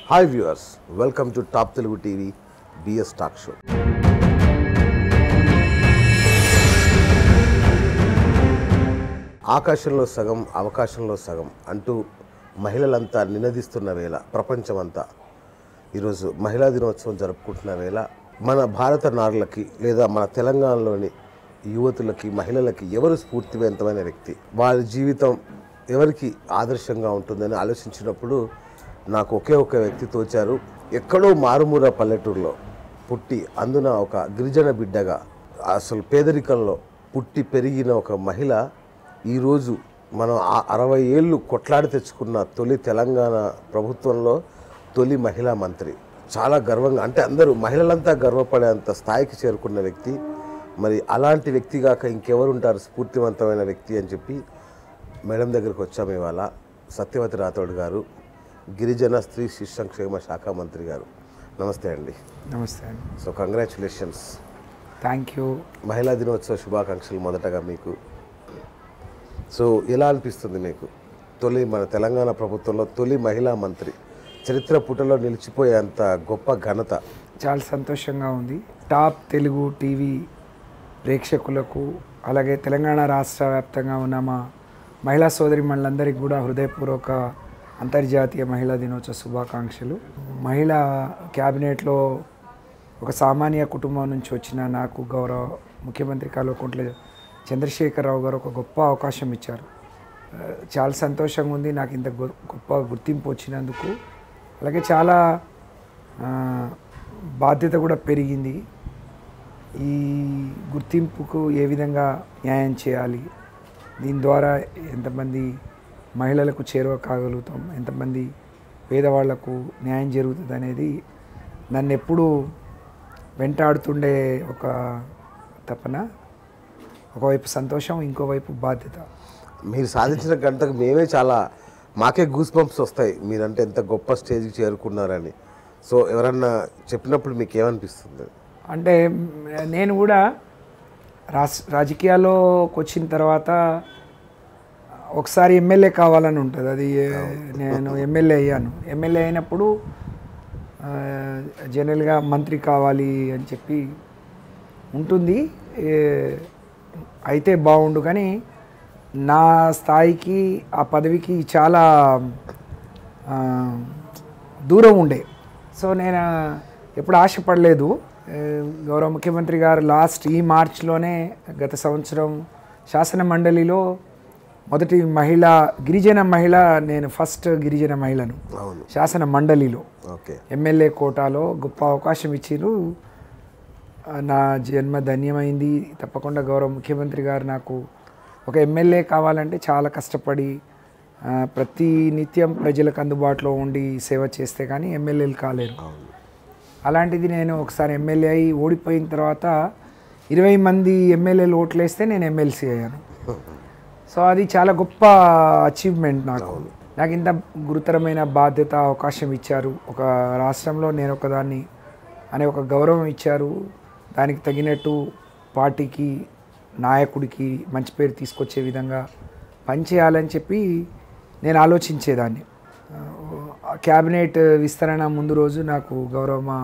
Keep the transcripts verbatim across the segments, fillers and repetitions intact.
Hi viewers, welcome to top Telugu TV BS talk show. ఆకాశంలో సగం అవకాశంలో సగం అంటూ మహిళలంతా నినదిస్తున్న వేళ, ప్రపంచమంతా ఈరోజు మహిళా దినోత్సవం జరుపుకుంటున్న వేళ, మన భారత నారులకి లేదా మన తెలంగాణలోని యువతులకి, మహిళలకి ఎవరు స్ఫూర్తివంతమైన వ్యక్తి, వారి జీవితం ఎవరికి ఆదర్శంగా ఉంటుందని ఆలోచించినప్పుడు నాకు ఒకే ఒక వ్యక్తి తోచారు. ఎక్కడో మారుమూల పల్లెటూరులో పుట్టి, అందున ఒక గిరిజన బిడ్డగా, అసలు పేదరికంలో పుట్టి పెరిగిన ఒక మహిళ ఈరోజు మనం అరవై ఏళ్ళు కొట్లాడి తెచ్చుకున్న తొలి తెలంగాణ ప్రభుత్వంలో తొలి మహిళా మంత్రి. చాలా గర్వంగా, అంటే అందరూ మహిళలంతా గర్వపడేంత స్థాయికి చేరుకున్న వ్యక్తి. మరి అలాంటి వ్యక్తి కాక ఇంకెవరు ఉంటారు స్ఫూర్తివంతమైన వ్యక్తి అని చెప్పి మేడం దగ్గరికి వచ్చాము ఇవాళ. సత్యవతి రాథోడ్ గారు, గిరిజన స్త్రీ శిశు సంక్షేమ శాఖ మంత్రి గారు. నమస్తే అండి. నమస్తే అండి. So congratulations. Thank you. మహిళా దినోత్సవ శుభాకాంక్షలు మొదటగా మీకు. సో ఎలా అనిపిస్తుంది మీకు, తొలి మన తెలంగాణ ప్రభుత్వంలో తొలి మహిళా మంత్రి, చరిత్ర పుటలో నిలిచిపోయేంత గొప్ప ఘనత? చాలా సంతోషంగా ఉంది. టాప్ తెలుగు టీవీ ప్రేక్షకులకు, అలాగే తెలంగాణ రాష్ట్ర వ్యాప్తంగా ఉన్న మా మహిళా సోదరి మనందరికీ కూడా హృదయపూర్వక అంతర్జాతీయ మహిళా దినోత్సవ శుభాకాంక్షలు. మహిళా క్యాబినెట్లో ఒక సామాన్య కుటుంబం నుంచి వచ్చిన నాకు గౌరవ ముఖ్యమంత్రి కల్వకుంట్ల చంద్రశేఖరరావు గారు ఒక గొప్ప అవకాశం ఇచ్చారు. చాలా సంతోషంగా ఉంది నాకు ఇంత గొప్ప గుర్తింపు వచ్చినందుకు. అలాగే చాలా బాధ్యత కూడా పెరిగింది. ఈ గుర్తింపుకు ఏ విధంగా న్యాయం చేయాలి, దీని ద్వారా ఎంతమంది మహిళలకు చేరువ కాగలుగుతాం, ఎంతమంది పేదవాళ్లకు న్యాయం జరుగుతుంది అనేది నన్ను ఎప్పుడూ వెంటాడుతుండే ఒక తపన. ఒకవైపు సంతోషం, ఇంకోవైపు బాధ్యత. మీరు సాధించిన గంటకు మేమే చాలా, మాకే గూస్ బంప్స్ వస్తాయి మీరంటే ఎంత గొప్ప స్టేజ్కి చేరుకున్నారని. సో ఎవరన్నా చెప్పినప్పుడు మీకు ఏమనిపిస్తుంది? అంటే నేను కూడా రాస్ రాజకీయాల్లోకి వచ్చిన తర్వాత ఒకసారి ఎమ్మెల్యే కావాలని ఉంటుంది. అది నేను ఎమ్మెల్యే అయ్యాను. ఎమ్మెల్యే అయినప్పుడు జనరల్గా మంత్రి కావాలి అని చెప్పి ఉంటుంది, అయితే బాగుండు. కానీ నా స్థాయికి, ఆ పదవికి చాలా దూరం ఉండే. సో నేను ఎప్పుడు ఆశపడలేదు. గౌరవ ముఖ్యమంత్రి గారు లాస్ట్ ఈ మార్చ్లోనే, గత సంవత్సరం శాసన మండలిలో మొదటి మహిళ, గిరిజన మహిళ, నేను ఫస్ట్ గిరిజన మహిళను శాసన మండలిలో ఎమ్మెల్యే కోటాలో గొప్ప అవకాశం ఇచ్చిరు. నా జన్మ ధన్యమైంది. తప్పకుండా గౌరవ ముఖ్యమంత్రి గారు నాకు ఒక ఎమ్మెల్యే కావాలంటే చాలా కష్టపడి ప్రతి నిత్యం ప్రజలకు అందుబాటులో ఉండి సేవ చేస్తే కానీ ఎమ్మెల్యేలు కాలేరు. అలాంటిది నేను ఒకసారి ఎమ్మెల్యే అయి ఓడిపోయిన తర్వాత ఇరవై మంది ఎమ్మెల్యేలు ఓట్లేస్తే నేను ఎమ్మెల్సీ అయ్యాను. సో అది చాలా గొప్ప అచీవ్మెంట్ నాకు. నాకు ఇంత గురుతరమైన బాధ్యత, అవకాశం ఇచ్చారు. ఒక రాష్ట్రంలో నేను ఒకదాన్ని అనే ఒక గౌరవం ఇచ్చారు. దానికి తగినట్టు పార్టీకి, నాయకుడికి మంచి పేరు తీసుకొచ్చే విధంగా పనిచేయాలని చెప్పి నేను ఆలోచించేదాన్ని. క్యాబినెట్ విస్తరణ ముందు రోజు నాకు గౌరవ మా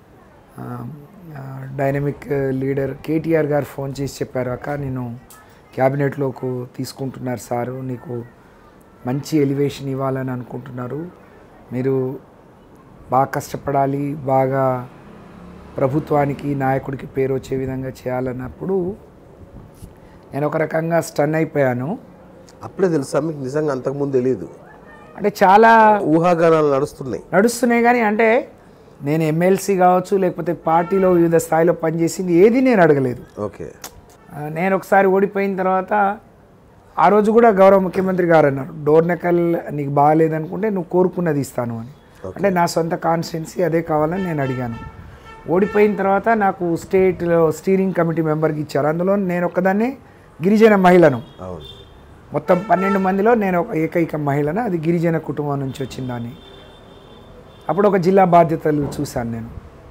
డైనమిక్ లీడర్ కేటీఆర్ గారు ఫోన్ చేసి చెప్పారు, అక్క నేను క్యాబినెట్లోకి తీసుకుంటున్నారు సారు, నీకు మంచి ఎలివేషన్ ఇవ్వాలని అనుకుంటున్నారు, మీరు బాగా కష్టపడాలి, బాగా ప్రభుత్వానికి, నాయకుడికి పేరు వచ్చే విధంగా చేయాలన్నప్పుడు నేను ఒక రకంగా స్టన్ అయిపోయాను. అప్పుడే తెలుసా మీకు నిజంగా? అంతకుముందు తెలియదు? అంటే చాలా ఊహాగానాలు నడుస్తున్నాయి నడుస్తున్నాయి కానీ అంటే నేను ఎమ్మెల్సీ కావచ్చు, లేకపోతే పార్టీలో వివిధ స్థాయిలో పనిచేసింది ఏది నేను అడగలేదు. ఓకే. నేను ఒకసారి ఓడిపోయిన తర్వాత ఆ రోజు కూడా గౌరవ ముఖ్యమంత్రి గారు అన్నారు, డోర్నకల్ నీకు బాగాలేదనుకుంటే నువ్వు కోరుకున్నది ఇస్తాను అని. అంటే నా సొంత కాన్స్టిట్యున్సీ అదే కావాలని నేను అడిగాను. ఓడిపోయిన తర్వాత నాకు స్టేట్లో స్టీరింగ్ కమిటీ మెంబర్కి ఇచ్చారు. అందులో నేను ఒక్కదాన్నే గిరిజన మహిళను. మొత్తం పన్నెండు మందిలో నేను ఒక ఏకైక మహిళను. అది గిరిజన కుటుంబం నుంచి వచ్చిందని. అప్పుడు ఒక జిల్లా బాధ్యతలు చూశాను నేను.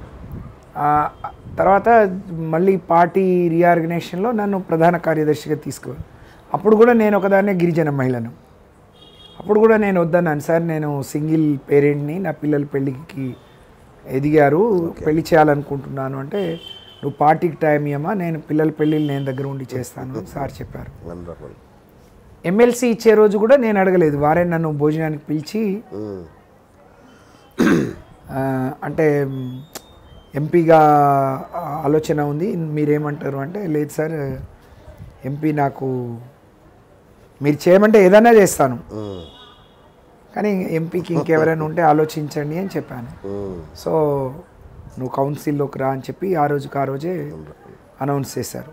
తర్వాత మళ్ళీ పార్టీ రీఆర్గనైజేషన్లో నన్ను ప్రధాన కార్యదర్శిగా తీసుకోవాలి. అప్పుడు కూడా నేను ఒకదాన్నే గిరిజన మహిళను. అప్పుడు కూడా నేను వద్దన్నాను సార్, నేను సింగిల్ పేరెంట్ని, నా పిల్లల పెళ్ళికి ఎదిగారు, పెళ్లి చేయాలనుకుంటున్నాను అంటే, నువ్వు పార్టీకి టైం ఇయ్యమా, నేను పిల్లల పెళ్ళిళ్ళు నేను దగ్గర ఉండి చేస్తాను సార్ చెప్పారు. వండర్ఫుల్. ఎమ్మెల్సీ ఇచ్చే రోజు కూడా నేను అడగలేదు, వారే నన్ను భోజనానికి పిలిచి ఆ, అంటే ఎంపీగా ఆలోచన ఉంది మీరేమంటారు అంటే, లేదు సార్ ఎంపీ నాకు మీరు చేయమంటే ఏదైనా చేస్తాను, కానీ ఎంపీకి ఇంకెవరైనా ఉంటే ఆలోచించండి అని చెప్పాను. సో నువ్వు కౌన్సిల్లోకి రా అని చెప్పి ఆ రోజుకి ఆ రోజే అనౌన్స్ చేశారు.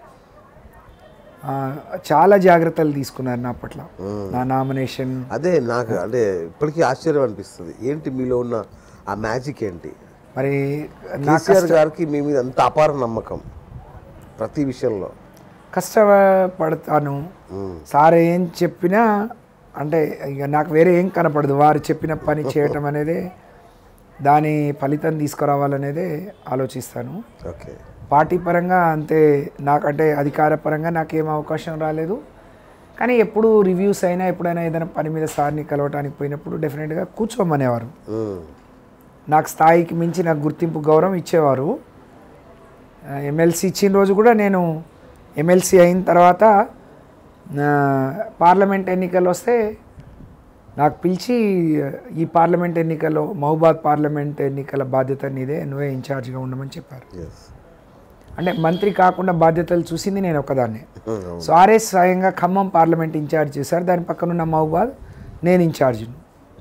ఆ, చాలా జాగ్రత్తలు తీసుకున్నారు నా పట్ల, నా నామినేషన్. అదే నాకు అంటే ఇప్పటికీ ఆశ్చర్యం అనిపిస్తుంది, ఏంటి మీలో ఉన్న ఆ మ్యాజిక్ ఏంటి? మరి కేసీఆర్ గారికి మీ మీద అంత అపార నమ్మకం ప్రతి విషయంలో. కష్టపడతాను సార్ ఏం చెప్పినా, అంటే ఇక నాకు వేరే ఏం కనపడదు, వారు చెప్పిన పని చేయటం అనేది, దాని ఫలితం తీసుకురావాలనేదే ఆలోచిస్తాను. ఓకే. పార్టీ పరంగా అంతే, నాకంటే అధికార పరంగా నాకేం అవకాశం రాలేదు, కానీ ఎప్పుడు రివ్యూస్ అయినా ఎప్పుడైనా ఏదైనా పని మీద సార్ని కలవటానికి పోయినప్పుడు డెఫినెట్గా కూర్చోమనేవారు. నాకు స్థాయికి మించి నాకు గుర్తింపు గౌరవం ఇచ్చేవారు. ఎమ్మెల్సీ ఇచ్చిన రోజు కూడా నేను ఎమ్మెల్సీ అయిన తర్వాత పార్లమెంట్ ఎన్నికలు వస్తే నాకు పిలిచి, ఈ పార్లమెంట్ ఎన్నికల్లో మహబూబాద్ పార్లమెంట్ ఎన్నికల బాధ్యత నీదే, నువ్వే ఇన్ఛార్జ్గా ఉండమని చెప్పారు. అంటే మంత్రి కాకుండా బాధ్యతలు చూసింది నేను ఒకదాన్నే. సో ఆర్ఎస్ స్వయంగా ఖమ్మం పార్లమెంట్ ఇన్ఛార్జ్ చేశారు, దాని పక్కన ఉన్న మహబూబాద్ నేను ఇన్ఛార్జ్ను.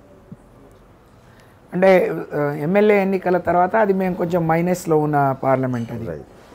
అంటే ఎమ్మెల్యే ఎన్నికల తర్వాత అది మేము కొంచెం మైనస్లో ఉన్న పార్లమెంట్ అది.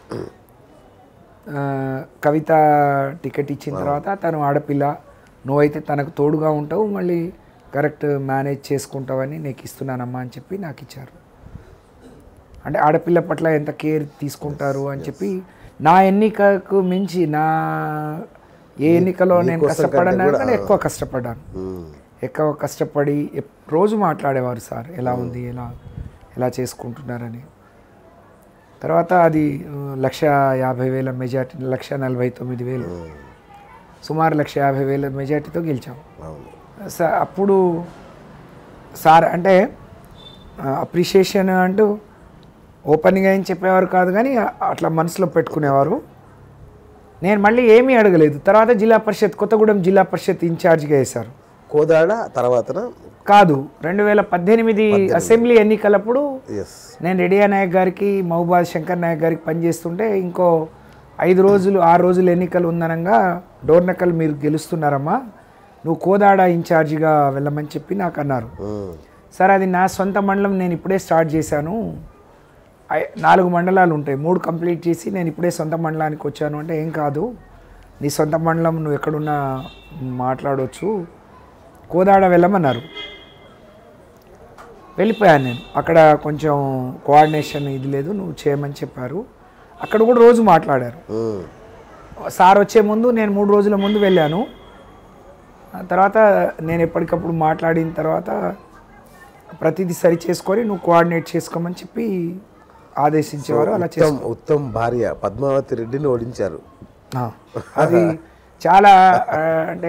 కవిత టికెట్ ఇచ్చిన తర్వాత తను ఆడపిల్ల, నువ్వైతే తనకు తోడుగా ఉంటావు, మళ్ళీ కరెక్ట్ మేనేజ్ చేసుకుంటావని నీకు ఇస్తున్నానమ్మా అని చెప్పి నాకు ఇచ్చారు. అంటే ఆడపిల్ల పట్ల ఎంత కేర్ తీసుకుంటారు అని చెప్పి, నా ఎన్నికకు మించి నా ఏ ఎన్నికలో నేను కష్టపడను కానీ ఎక్కువ కష్టపడ్డాను. ఎక్కువ కష్టపడి రోజు మాట్లాడేవారు సార్, ఎలా ఉంది, ఎలా ఎలా చేసుకుంటున్నారని. తర్వాత అది లక్ష యాభై వేల మెజార్టీ, లక్ష నలభై తొమ్మిది వేలు సుమారు లక్ష యాభై వేల మెజార్టీతో గెలిచాం సార్. అప్పుడు సార్ అంటే అప్రిషియేషన్ అంటూ ఓపెన్గా ఏం చెప్పేవారు కాదు, కానీ అట్లా మనసులో పెట్టుకునేవారు. నేను మళ్ళీ ఏమీ అడగలేదు. తర్వాత జిల్లా పరిషత్, కొత్తగూడెం జిల్లా పరిషత్ ఇన్ఛార్జ్గా వేశారు. కోదాడ తర్వాత కాదు, రెండు వేల పద్దెనిమిది అసెంబ్లీ ఎన్నికలప్పుడు నేను రెడ్డియా నాయక్ గారికి, మహబూబాద్ శంకర్ నాయక్ గారికి పనిచేస్తుంటే, ఇంకో ఐదు రోజులు ఆరు రోజులు ఎన్నికలు ఉందనగా, డోర్నకల్ మీరు గెలుస్తున్నారమ్మా, నువ్వు కోదాడ ఇన్ఛార్జిగా వెళ్ళమని చెప్పి నాకు అన్నారు. సార్ అది నా సొంత మండలం, నేను ఇప్పుడే స్టార్ట్ చేశాను, నాలుగు మండలాలు ఉంటాయి, మూడు కంప్లీట్ చేసి నేను ఇప్పుడే సొంత మండలానికి వచ్చాను అంటే, ఏం కాదు నీ సొంత మండలం నువ్వు ఎక్కడున్నా మాట్లాడవచ్చు, కోదాడ వెళ్ళమన్నారు. వెళ్ళిపోయాను నేను. అక్కడ కొంచెం కోఆర్డినేషన్ ఇది లేదు, నువ్వు చేయమని చెప్పారు. అక్కడ కూడా రోజు మాట్లాడారు. సార్ వచ్చే ముందు నేను మూడు రోజుల ముందు వెళ్ళాను. తర్వాత నేను ఎప్పటికప్పుడు మాట్లాడిన తర్వాత ప్రతిదీ సరి చేసుకొని నువ్వు కోఆర్డినేట్ చేసుకోమని చెప్పి ఆదేశించేవారు. అలా చేస్తాం. ఉత్తమ్ భార్య పద్మావతి రెడ్డిని ఓడించారు. అది చాలా అంటే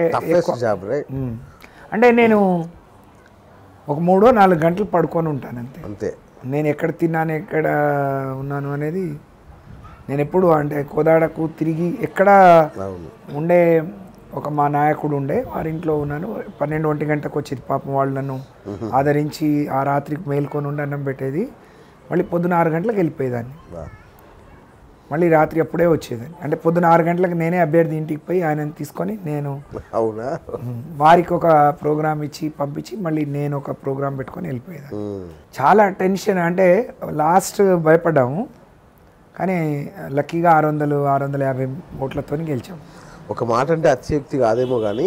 అంటే నేను ఒక మూడో నాలుగు గంటలు పడుకొని ఉంటాను అంతే అంతే నేను ఎక్కడ తిన్నాను, ఎక్కడ ఉన్నాను అనేది నేను ఎప్పుడు అంటే కోదాడకు తిరిగి ఎక్కడ ఉండే ఒక మా నాయకుడు ఉండే వారి ఇంట్లో ఉన్నాను. పన్నెండు ఒంటి గంటకు వచ్చేది పాపం, వాళ్ళు నన్ను ఆదరించి ఆ రాత్రికి మేల్కొని ఉండి అన్నం పెట్టేది. మళ్ళీ పొద్దున ఆరు గంటలకు వెళ్ళిపోయేదాన్ని, మళ్ళీ రాత్రి అప్పుడే వచ్చేదాన్ని. అంటే పొద్దున ఆరు గంటలకు నేనే అభ్యర్థి ఇంటికి పోయి ఆయనను తీసుకొని నేను అవునా వారికి ఒక ప్రోగ్రామ్ ఇచ్చి పంపించి మళ్ళీ నేను ఒక ప్రోగ్రామ్ పెట్టుకొని వెళ్ళిపోయేదాన్ని. చాలా టెన్షన్, అంటే లాస్ట్ భయపడ్డాము, కానీ లక్కీగా ఆరు వందలు ఆరు వందల యాభై ఓట్లతో గెలిచాము. ఒక మాట అంటే అతిశక్తి కాదేమో కానీ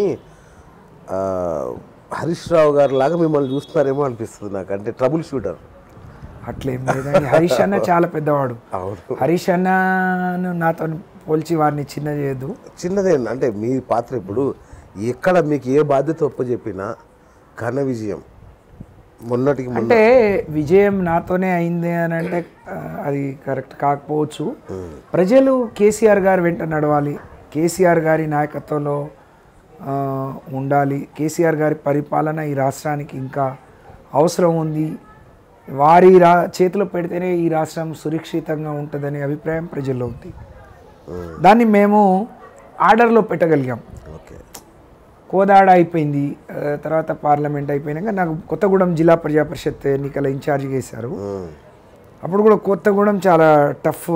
హరీష్ రావు గారు లాగా మిమ్మల్ని చూస్తున్నారేమో అనిపిస్తుంది నాకు, అంటే ట్రబుల్ షూటర్. అట్లేం లేదండి, హరీష్ అన్న చాలా పెద్దవాడు. హరీష్ అన్నను నాతో పోల్చి వారిని చిన్న చేయదు. చిన్నదే అంటే మీ పాత్ర ఇప్పుడు ఎక్కడ మీకు ఏ బాధ్యత ఒప్పచెప్పినా ఘన విజయం. మొన్నటికి అంటే విజయం నాతోనే అయింది అని అంటే అది కరెక్ట్ కాకపోవచ్చు. ప్రజలు కేసీఆర్ గారు వెంట నడవాలి, కేసీఆర్ గారి నాయకత్వంలో ఆ, ఉండాలి. కేసీఆర్ గారి పరిపాలన ఈ రాష్ట్రానికి ఇంకా అవసరం ఉంది. వారి రా చేతిలో పెడితేనే ఈ రాష్ట్రం సురక్షితంగా ఉంటుందనే అభిప్రాయం ప్రజల్లో ఉంది. దాన్ని మేము ఆర్డర్లో పెట్టగలిగాం. ఓకే. కోదాడ అయిపోయింది, ఆ, తర్వాత పార్లమెంట్ అయిపోయినాక నాకు కొత్తగూడెం జిల్లా ప్రజా పరిషత్ ఎన్నికల ఇన్ఛార్జ్ చేశారు. అప్పుడు కూడా కొత్తగూడెం చాలా టఫ్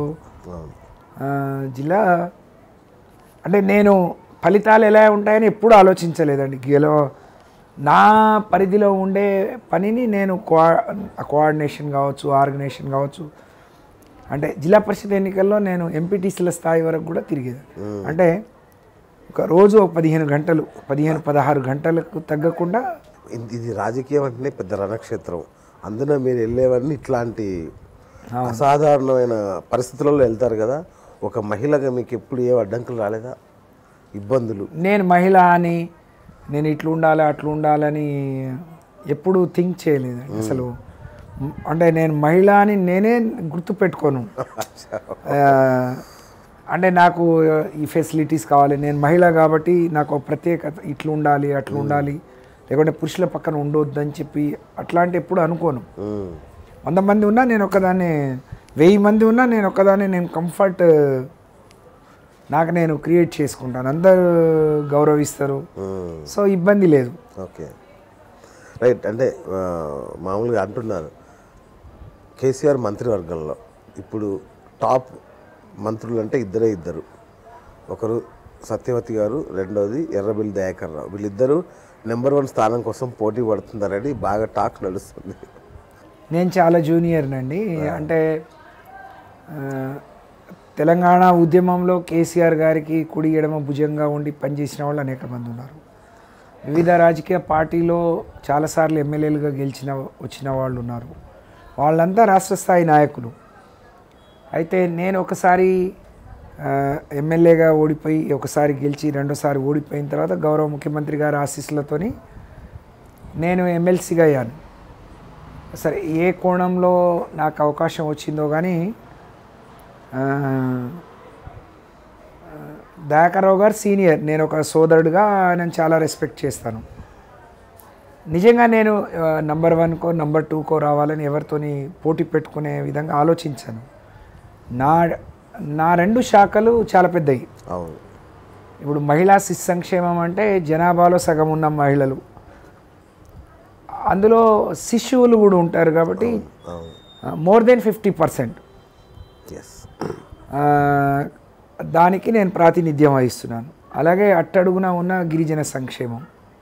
ఆ, జిల్లా. అంటే నేను ఫలితాలు ఎలా ఉంటాయని ఎప్పుడూ ఆలోచించలేదండి. గెలవ నా పరిధిలో ఉండే పనిని నేను కోఆ కోఆర్డినేషన్ కావచ్చు, ఆర్గనైజేషన్ కావచ్చు. అంటే జిల్లా పరిషత్ ఎన్నికల్లో నేను ఎంపీటీసీల స్థాయి వరకు కూడా తిరిగేది. అంటే ఒక రోజు ఒక పదిహేను గంటలు పదిహేను పదహారు గంటలకు తగ్గకుండా. ఇది- ఇది రాజకీయం అంటేనే పెద్ద రణక్షేత్రం. అందులో మీరు వెళ్ళేవన్నీ ఇట్లాంటి అసాధారణమైన పరిస్థితులలో వెళ్తారు కదా. ఒక మహిళగా మీకు ఎప్పుడు ఏ అడ్డంకులు రాలేదా, ఇబ్బందులు? నేను మహిళ అని, నేను ఇట్లా ఉండాలి అట్లా ఉండాలని ఎప్పుడు థింక్ చేయలేదు అసలు. అంటే నేను మహిళ అని నేనే గుర్తుపెట్టుకోను. ఆ, అంటే నాకు ఈ ఫెసిలిటీస్ కావాలి, నేను మహిళ కాబట్టి నాకు ఒక ప్రత్యేకత, ఇట్లా ఉండాలి అట్లా ఉండాలి, లేకుంటే పురుషుల పక్కన ఉండొద్దు అని చెప్పి అట్లాంటి ఎప్పుడు అనుకోను. వంద మంది ఉన్నా నేను ఒక్కదాన్ని, వెయ్యి మంది ఉన్నా నేను ఒక్కదాన్ని నేను కంఫర్ట్ నాకు నేను క్రియేట్ చేసుకుంటాను. అందరూ గౌరవిస్తారు, సో ఇబ్బంది లేదు. Okay, right. అంటే ఆ, మామూలుగా అంటున్నారు కేసీఆర్ మంత్రివర్గంలో ఇప్పుడు టాప్ మంత్రులు అంటే ఇద్దరే ఇద్దరు. ఒకరు సత్యవతి గారు, రెండోది ఎర్రబెల్లి దయాకర్ రావు. వీళ్ళిద్దరూ నెంబర్ వన్ స్థానం కోసం పోటీ పడుతున్నారని బాగా టాక్ నడుస్తుంది. నేను చాలా జూనియర్నండి. అంటే ఆ, తెలంగాణ ఉద్యమంలో కేసీఆర్ గారికి కుడి ఎడమ భుజంగా ఉండి పనిచేసిన వాళ్ళు అనేక మంది ఉన్నారు. వివిధ రాజకీయ పార్టీలో చాలాసార్లు ఎమ్మెల్యేలుగా గెలిచిన వచ్చిన వాళ్ళు ఉన్నారు. వాళ్ళంతా రాష్ట్ర స్థాయి నాయకులు. అయితే నేను ఒకసారి ఆ, ఎమ్మెల్యేగా ఓడిపోయి, ఒకసారి గెలిచి రెండోసారి ఓడిపోయిన తర్వాత గౌరవ ముఖ్యమంత్రి గారి ఆశీస్సులతోని నేను ఎమ్మెల్సీగా అయ్యాను. సరే, ఏ కోణంలో నాకు అవకాశం వచ్చిందో కానీ దయాకర్రావు గారు సీనియర్, నేను ఒక సోదరుడుగా నేను చాలా రెస్పెక్ట్ చేస్తాను. నిజంగా నేను నంబర్ వన్కో నంబర్ టూకో రావాలని ఎవరితోని పోటీ పెట్టుకునే విధంగా ఆలోచించాను. నా నా రెండు శాఖలు చాలా పెద్దవి. అవును. ఇప్పుడు మహిళా శిశు సంక్షేమం అంటే జనాభాలో సగం ఉన్న మహిళలు, అందులో శిశువులు కూడా ఉంటారు కాబట్టి more than fifty percent yes, దానికి నేను ప్రాతినిధ్యం వహిస్తున్నాను. అలాగే అట్టడుగున ఉన్న గిరిజన సంక్షేమం,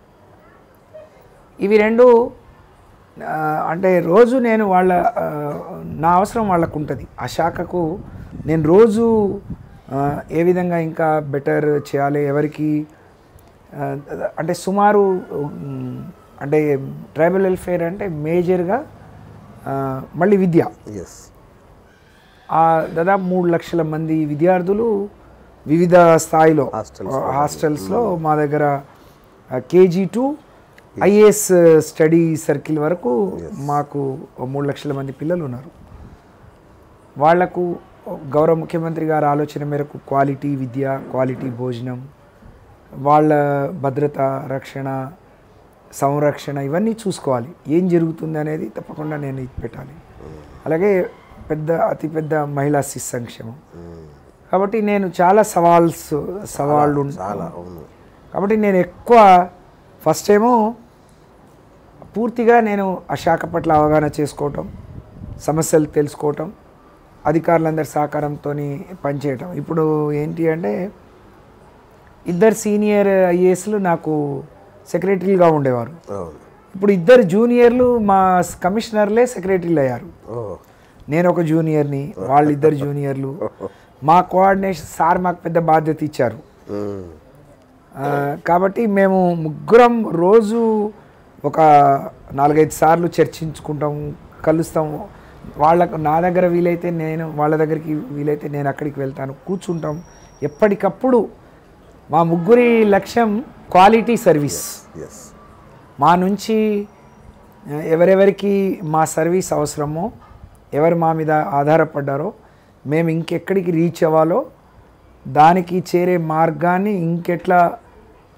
ఇవి రెండు ఆ, అంటే రోజు నేను వాళ్ళ ఆ, నా అవసరం వాళ్ళకు ఉంటుంది. ఆ శాఖకు నేను రోజు ఆ, ఏ విధంగా ఇంకా బెటర్ చేయాలి, ఎవరికి ఆ, అంటే సుమారు ఉమ్, అంటే ట్రైబల్ వెల్ఫేర్ అంటే మేజర్గా మళ్ళీ విద్య. ఎస్, ఆ దాదాపు మూడు లక్షల మంది విద్యార్థులు వివిధ స్థాయిలో హాస్టల్స్ హాస్టల్స్లో మా దగ్గర KG to IAS study circle వరకు మాకు మూడు లక్షల మంది పిల్లలు ఉన్నారు. వాళ్లకు గౌరవ ముఖ్యమంత్రి గారి ఆలోచన మేరకు క్వాలిటీ విద్య, క్వాలిటీ భోజనం, వాళ్ళ భద్రత, రక్షణ, సంరక్షణ ఇవన్నీ చూసుకోవాలి. ఏం జరుగుతుంది అనేది తప్పకుండా నేను ఇది పెట్టాలి. అలాగే పెద్ద అతిపెద్ద మహిళా శిశు సంక్షేమం. కాబట్టి నేను చాలా సవాల్స్ సవాళ్ళు చాలా. అవును. కాబట్టి నేను ఎక్కువ ఫస్ట్ ఏమో పూర్తిగా నేను ఆ శాఖ పట్ల అవగాహన చేసుకోవటం, సమస్యలు తెలుసుకోవటం, అధికారులందరి సహకారంతో పనిచేయటం. ఇప్పుడు ఏంటి అంటే ఇద్దరు సీనియర్ ఐఏఎస్లు నాకు సెక్రటరీలుగా ఉండేవారు. అవును. ఇప్పుడు ఇద్దరు జూనియర్లు మా కమిషనర్లే సెక్రటరీలు అయ్యారు. ఓ, నేను ఒక జూనియర్ని, వాళ్ళిద్దరు జూనియర్లు. మా కోఆర్డినేషన్ సార్ మాకు పెద్ద బాధ్యత ఇచ్చారు. మ్మ్. ఆ, కాబట్టి మేము ముగ్గురం రోజు ఒక నాలుగైదు సార్లు చర్చించుకుంటాం, కలుస్తాం. వాళ్ళకు నా దగ్గర వీలైతే నేను, వాళ్ళ దగ్గరికి వీలైతే నేను అక్కడికి వెళ్తాను, కూర్చుంటాం. ఎప్పటికప్పుడు మా ముగ్గురి లక్ష్యం క్వాలిటీ సర్వీస్. ఎస్, మా నుంచి ఎవరెవరికి మా సర్వీస్ అవసరమో, ఎవరు మా మీద ఆధారపడ్డారో, మేము ఇంకెక్కడికి రీచ్ అవ్వాలో దానికి చేరే మార్గాన్ని ఇంకెట్లా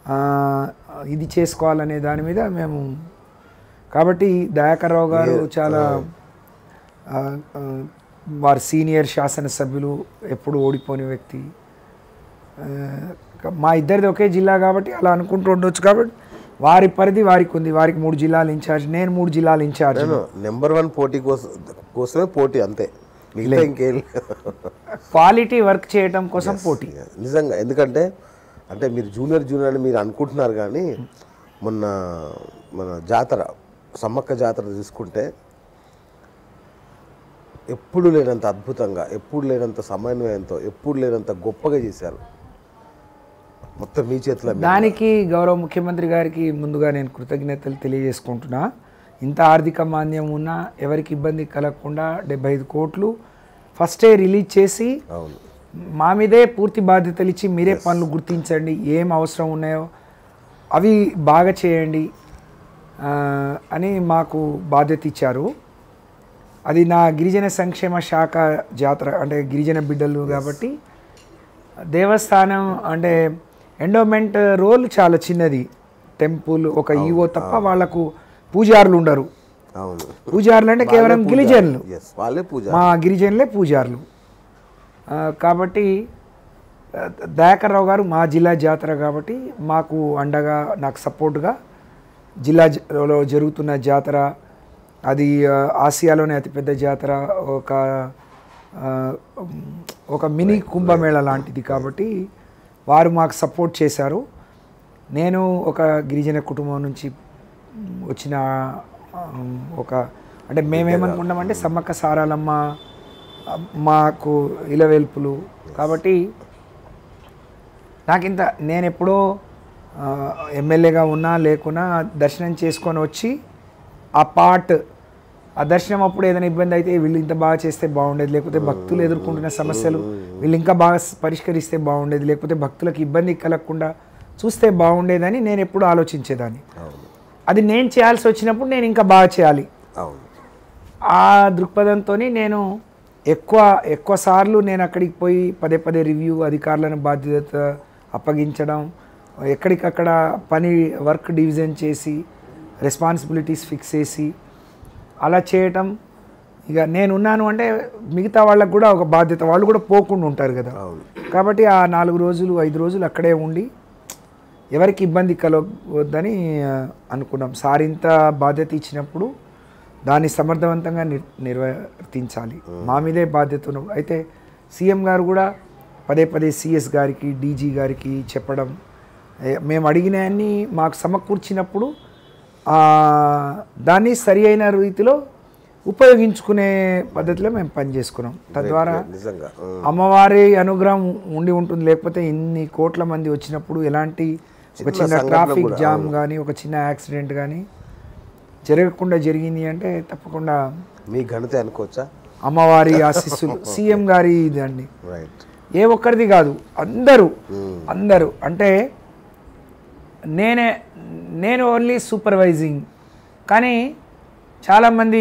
ఇది చేసుకోవాలనే దాని మీద మేము కాబట్టి దయాకర్ రావు గారు చాలా వారు సీనియర్ శాసనసభ్యులు, ఎప్పుడు ఓడిపోని వ్యక్తి. మా ఇద్దరిది ఒకే జిల్లా కాబట్టి అలా అనుకుంటూ ఉండొచ్చు. కాబట్టి వారి పరిధి వారికి ఉంది. వారికి మూడు జిల్లాలు ఇన్ఛార్జ్, నేను మూడు జిల్లాలు ఇన్ఛార్జ్. నెంబర్ వన్ పోటీ కోసం కోసమే పోటీ, అంతే, మిగతా ఇంకేం. క్వాలిటీ వర్క్ చేయడం కోసం పోటీ నిజంగా. ఎందుకంటే అంటే మీరు జూనియర్ జూనియర్ అని మీరు అనుకుంటున్నారు, కానీ మొన్న మన జాతర సమ్మక్క జాతర తీసుకుంటే ఎప్పుడు లేనంత అద్భుతంగా, ఎప్పుడు లేనంత సమన్వయంతో, ఎప్పుడు లేనంత గొప్పగా చేశారు. మొత్తం మీ చేతిలో. దానికి గౌరవ ముఖ్యమంత్రి గారికి ముందుగా నేను కృతజ్ఞతలు తెలియజేసుకుంటున్నా. ఇంత ఆర్థిక మాంద్యం ఉన్నా ఎవరికి ఇబ్బంది కలగకుండా డెబ్బై ఐదు కోట్లు ఫస్టే రిలీజ్ చేసి అవును మా మీదే పూర్తి బాధ్యతలు ఇచ్చి మీరే పనులు గుర్తించండి, ఏం అవసరం ఉన్నాయో అవి బాగా చేయండి అని మాకు బాధ్యత ఇచ్చారు. అది నా గిరిజన సంక్షేమ శాఖ జాతర అంటే గిరిజన బిడ్డలు కాబట్టి దేవస్థానం అంటే ఎండోమెంట్ రోల్ చాలా చిన్నది. టెంపుల్ ఒక ఈవో తప్ప వాళ్లకు పూజారులు ఉండరు. పూజారులు అంటే కేవలం గిరిజనులు, మా గిరిజనులే పూజారులు. కాబట్టి దయాకర్ రావు గారు మా జిల్లా జాతర కాబట్టి మాకు అండగా, నాకు సపోర్ట్గా జిల్లాలో జరుగుతున్న జాతర, అది ఆసియాలోనే అతిపెద్ద జాతర, ఒక ఒక మినీ కుంభమేళ లాంటిది కాబట్టి వారు మాకు సపోర్ట్ చేశారు. నేను ఒక గిరిజన కుటుంబం నుంచి వచ్చిన ఒక అంటే మేమేమనుకుంటామంటే సమ్మక్క సారాలమ్మ మాకు ఇలవేల్పులు కాబట్టి నాకు ఇంత నేను ఎప్పుడో ఎమ్మెల్యేగా ఉన్నా లేకున్నా దర్శనం చేసుకొని వచ్చి ఆ పార్ట్ ఆ దర్శనం అప్పుడు ఏదైనా ఇబ్బంది అయితే వీళ్ళు ఇంత బాగా చేస్తే బాగుండేది, లేకపోతే భక్తులు ఎదుర్కొంటున్న సమస్యలు వీళ్ళు ఇంకా బాగా పరిష్కరిస్తే బాగుండేది, లేకపోతే భక్తులకు ఇబ్బంది కలగకుండా చూస్తే బాగుండేదని నేను ఎప్పుడు ఆలోచించేదాన్ని. అది నేను చేయాల్సి వచ్చినప్పుడు నేను ఇంకా బాగా చేయాలి. ఆ దృక్పథంతో నేను ఎక్కువ ఎక్కువ సార్లు నేను అక్కడికి పోయి పదే పదే రివ్యూ, అధికారులను బాధ్యత అప్పగించడం, ఎక్కడికక్కడ పని వర్క్ డివిజన్ చేసి రెస్పాన్సిబిలిటీస్ ఫిక్స్ చేసి అలా చేయటం. ఇక నేనున్నాను అంటే మిగతా వాళ్ళకు కూడా ఒక బాధ్యత, వాళ్ళు కూడా పోకుండా ఉంటారు కదా. కాబట్టి ఆ నాలుగు రోజులు ఐదు రోజులు అక్కడే ఉండి ఎవరికి ఇబ్బంది కలగవద్దని అనుకున్నాం. సార్ ఇంత బాధ్యత ఇచ్చినప్పుడు దాన్ని సమర్థవంతంగా నిర్ నిర్వర్తించాలి, మా మీదే బాధ్యత ఉన్నప్పుడు. అయితే సీఎం గారు కూడా పదే పదే సిఎస్ గారికి, డీజీ గారికి చెప్పడం, మేము అడిగినవన్నీ మాకు సమకూర్చినప్పుడు దాన్ని సరి అయిన రీతిలో ఉపయోగించుకునే పద్ధతిలో మేము పనిచేసుకున్నాం. తద్వారా అమ్మవారి అనుగ్రహం ఉండి ఉంటుంది. లేకపోతే ఇన్ని కోట్ల మంది వచ్చినప్పుడు ఎలాంటి ఒక చిన్న ట్రాఫిక్ జామ్ కానీ ఒక చిన్న యాక్సిడెంట్ కానీ జరగకుండా జరిగింది అంటే తప్పకుండా మీ ఘనత అనుకోవచ్చా? అమ్మవారి ఆశీస్సులు, సీఎం గారి ఇది అండి, ఏ ఒక్కరిది కాదు, అందరూ అందరూ అంటే నేనే నేను ఓన్లీ సూపర్వైజింగ్, కానీ చాలామంది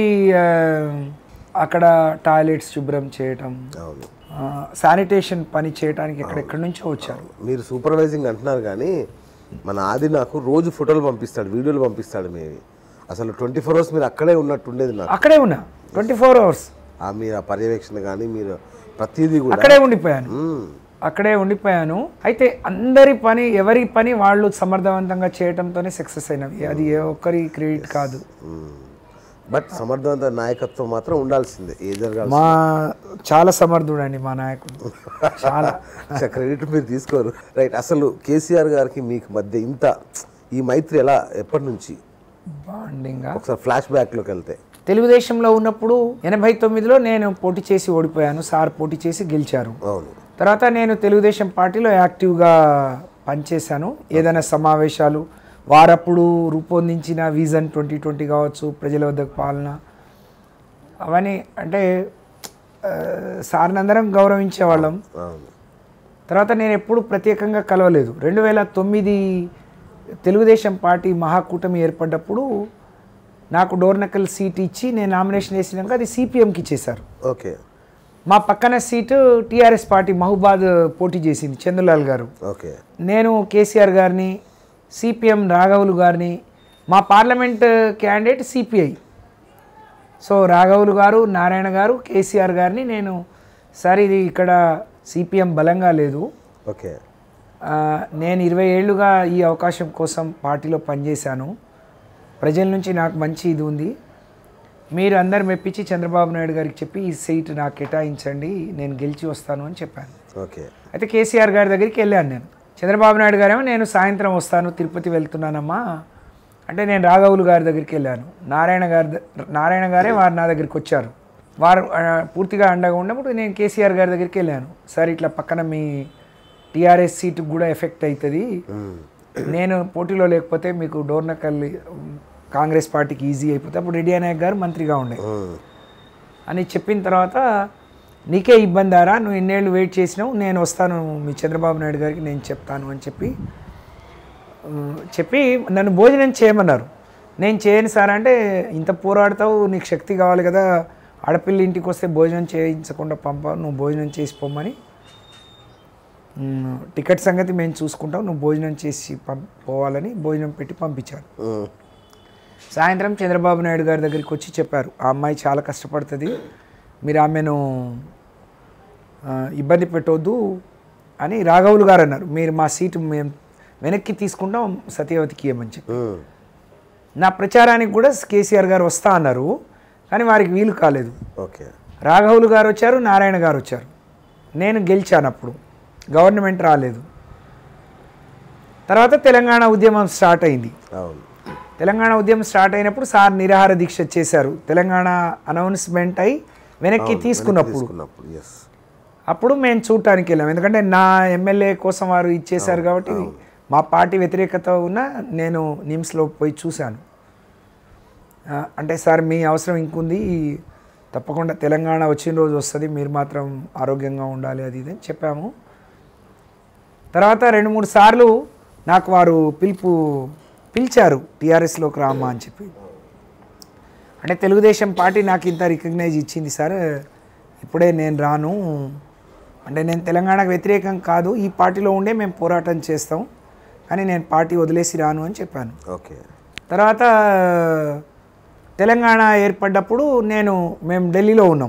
అక్కడ టాయిలెట్స్ శుభ్రం చేయటం, శానిటేషన్ పని చేయడానికి ఎక్కడెక్కడి నుంచో వచ్చారు. మీరు సూపర్వైజింగ్ అంటున్నారు కానీ మన ఆది నాకు రోజు ఫోటోలు పంపిస్తాడు, వీడియోలు పంపిస్తాడు. మేము అసలు ట్వంటీ ఫోర్ అవర్స్ మీరు అక్కడే ఉన్నట్టు ఉండేది. నాకు అక్కడే ఉన్నా ట్వంటీ ఫోర్ అవర్స్ మీరు ఆ పర్యవేక్షణ కానీ మీరు ప్రతిదీ కూడా అక్కడే ఉండిపోయాను అక్కడే ఉండిపోయాను అయితే అందరి పని ఎవరి పని వాళ్ళు సమర్థవంతంగా చేయడంతోనే సక్సెస్ అయినవి. అది ఏ ఒక్కరి క్రెడిట్ కాదు. బట్ సమర్థవంత నాయకత్వం మాత్రం ఉండాల్సిందే. ఏ జరగాలి మా చాలా సమర్థుడండి మా నాయకుడు, చాలా క్రెడిట్ మీరు తీసుకోరు. రైట్. అసలు కేసీఆర్ గారికి మీకు మధ్య ఇంత ఈ మైత్రి ఎలా, ఎప్పటి నుంచి బాండింగ్? ఒకసారి ఫ్లాష్ బ్యాక్లోకి వెళ్తే తెలుగుదేశంలో ఉన్నప్పుడు ఎనభై తొమ్మిదిలో నేను పోటీ చేసి ఓడిపోయాను, సార్ పోటీ చేసి గెలిచారు. అవును. తర్వాత నేను తెలుగుదేశం పార్టీలో యాక్టివ్గా పనిచేశాను. ఏదైనా సమావేశాలు వారప్పుడు రూపొందించిన విజన్ ట్వంటీ ట్వంటీ కావచ్చు, ప్రజల వద్దకు పాలన, అవన్నీ అంటే సార్ని అందరం గౌరవించేవాళ్ళం. తర్వాత నేను ఎప్పుడు ప్రత్యేకంగా కలవలేదు. రెండు వేల తొమ్మిది తెలుగుదేశం పార్టీ మహాకూటమి ఏర్పడ్డప్పుడు నాకు డోర్నకల్ సీట్ ఇచ్చి నేను నామినేషన్ వేసినాక అది సిపిఎంకి ఇచ్చేశారు. ఓకే. మా పక్కన సీటు టీఆర్ఎస్ పార్టీ మహబూబాద్ పోటీ చేసింది, చంద్రలాల్ గారు. ఓకే. నేను కేసీఆర్ గారిని సిపిఎం రాఘవులు గారిని, మా పార్లమెంట్ క్యాండిడేట్ సిపిఐ. సో రాఘవులు గారు, నారాయణ గారు, కేసీఆర్ గారిని నేను సార్ ఇది ఇక్కడ సిపిఎం బలంగా లేదు, ఓకే, నేను ఇరవై ఏళ్ళుగా ఈ అవకాశం కోసం పార్టీలో పనిచేశాను, ప్రజల నుంచి నాకు మంచి ఇది ఉంది, మీరు అందరు మెప్పించి చంద్రబాబు నాయుడు గారికి చెప్పి ఈ సీట్ నాకు కేటాయించండి, నేను గెలిచి వస్తాను అని చెప్పాను. ఓకే. అయితే కేసీఆర్ గారి దగ్గరికి వెళ్ళాను నేను. చంద్రబాబు నాయుడు గారేమో నేను సాయంత్రం వస్తాను, తిరుపతి వెళ్తున్నానమ్మా అంటే నేను రాఘవులు గారి దగ్గరికి వెళ్ళాను. నారాయణ గారి నారాయణ గారే వారు నా దగ్గరికి వచ్చారు. వారు పూర్తిగా అండగా ఉన్నప్పుడు నేను కేసీఆర్ గారి దగ్గరికి వెళ్ళాను. సార్ ఇట్లా పక్కన మీ టీఆర్ఎస్ సీటుకు కూడా ఎఫెక్ట్ అవుతుంది, నేను పోటీలో లేకపోతే మీకు డోర్నకల్ కాంగ్రెస్ పార్టీకి ఈజీ అయిపోతుంది, అప్పుడు రెడ్డి నాయక్ గారు మంత్రిగా ఉండే అని చెప్పిన తర్వాత నీకే ఇబ్బందారా, నువ్వు ఇన్నేళ్ళు వెయిట్ చేసినావు, నేను వస్తాను మీ చంద్రబాబు నాయుడు గారికి నేను చెప్తాను అని చెప్పి చెప్పి నన్ను భోజనం చేయమన్నారు. నేను చేయను సార్ అంటే, ఇంత పోరాడతావు, నీకు శక్తి కావాలి కదా, ఆడపిల్ల ఇంటికి వస్తే భోజనం చేయించకుండా పంప, నువ్వు భోజనం చేసి పొమ్మని, టికెట్ సంగతి మేము చూసుకుంటాం, నువ్వు భోజనం చేసి పం పోవాలని భోజనం పెట్టి పంపించారు. సాయంత్రం చంద్రబాబు నాయుడు గారి దగ్గరికి వచ్చి చెప్పారు, ఆ అమ్మాయి చాలా కష్టపడుతుంది, మీరు ఆమెను ఇబ్బంది పెట్టవద్దు అని రాఘవులు గారు అన్నారు. మీరు మా సీటు మేము వెనక్కి తీసుకుంటాం, సత్యవతికి ఏమని చెప్పి. నా ప్రచారానికి కూడా కేసీఆర్ గారు వస్తా అన్నారు, కానీ వారికి వీలు కాలేదు. ఓకే. రాఘవులు గారు వచ్చారు, నారాయణ గారు వచ్చారు, నేను గెలిచాను. అప్పుడు గవర్నమెంట్ రాలేదు. తర్వాత తెలంగాణ ఉద్యమం స్టార్ట్ అయింది. తెలంగాణ ఉద్యమం స్టార్ట్ అయినప్పుడు సార్ నిరాహార దీక్ష చేశారు. తెలంగాణ అనౌన్స్మెంట్ అయి వెనక్కి తీసుకున్నప్పుడు అప్పుడు మేము చూడటానికి వెళ్ళాం. ఎందుకంటే నా ఎమ్మెల్యే కోసం వారు ఇచ్చేశారు కాబట్టి మా పార్టీ వ్యతిరేకత ఉన్న నేను నిమ్స్లో పోయి చూశాను. అంటే సార్ మీ అవసరం ఇంకుంది, తప్పకుండా తెలంగాణ వచ్చిన రోజు వస్తుంది, మీరు మాత్రం ఆరోగ్యంగా ఉండాలి అది ఇది అని చెప్పాము. తర్వాత రెండు మూడు సార్లు నాకు వారు పిలుపు పిలిచారు, టీఆర్ఎస్లోకి రామ్మా అని చెప్పి. అంటే తెలుగుదేశం పార్టీ నాకు ఇంత రికగ్నైజ్ ఇచ్చింది సార్, ఇప్పుడే నేను రాను అంటే, నేను తెలంగాణకు వ్యతిరేకం కాదు, ఈ పార్టీలో ఉండే మేము పోరాటం చేస్తాం, కానీ నేను పార్టీ వదిలేసి రాను అని చెప్పాను. ఓకే. తర్వాత తెలంగాణ ఏర్పడ్డప్పుడు నేను మేము ఢిల్లీలో ఉన్నాం,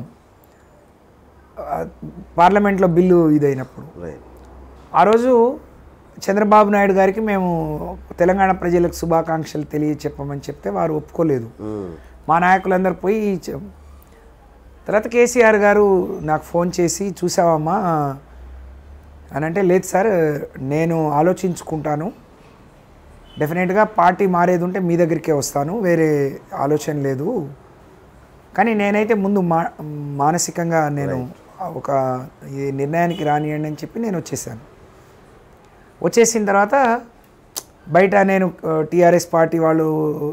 పార్లమెంట్లో బిల్లు ఇదైనప్పుడు. ఆ రోజు చంద్రబాబు నాయుడు గారికి మేము తెలంగాణ ప్రజలకు శుభాకాంక్షలు తెలియ చెప్పమని చెప్తే వారు ఒప్పుకోలేదు. మా నాయకులందరూ పోయి, తర్వాత కేసీఆర్ గారు నాకు ఫోన్ చేసి చూసావమ్మా అని అంటే, లేదు సార్ నేను ఆలోచించుకుంటాను, డెఫినెట్గా పార్టీ మారేది ఉంటే మీ దగ్గరికే వస్తాను, వేరే ఆలోచన లేదు, కానీ నేనైతే ముందు మా మానసికంగా నేను ఒక ఈ నిర్ణయానికి రానియండి అని చెప్పి నేను వచ్చేసాను. వచ్చేసిన తర్వాత బయట నేను టీఆర్ఎస్ పార్టీ వాళ్ళు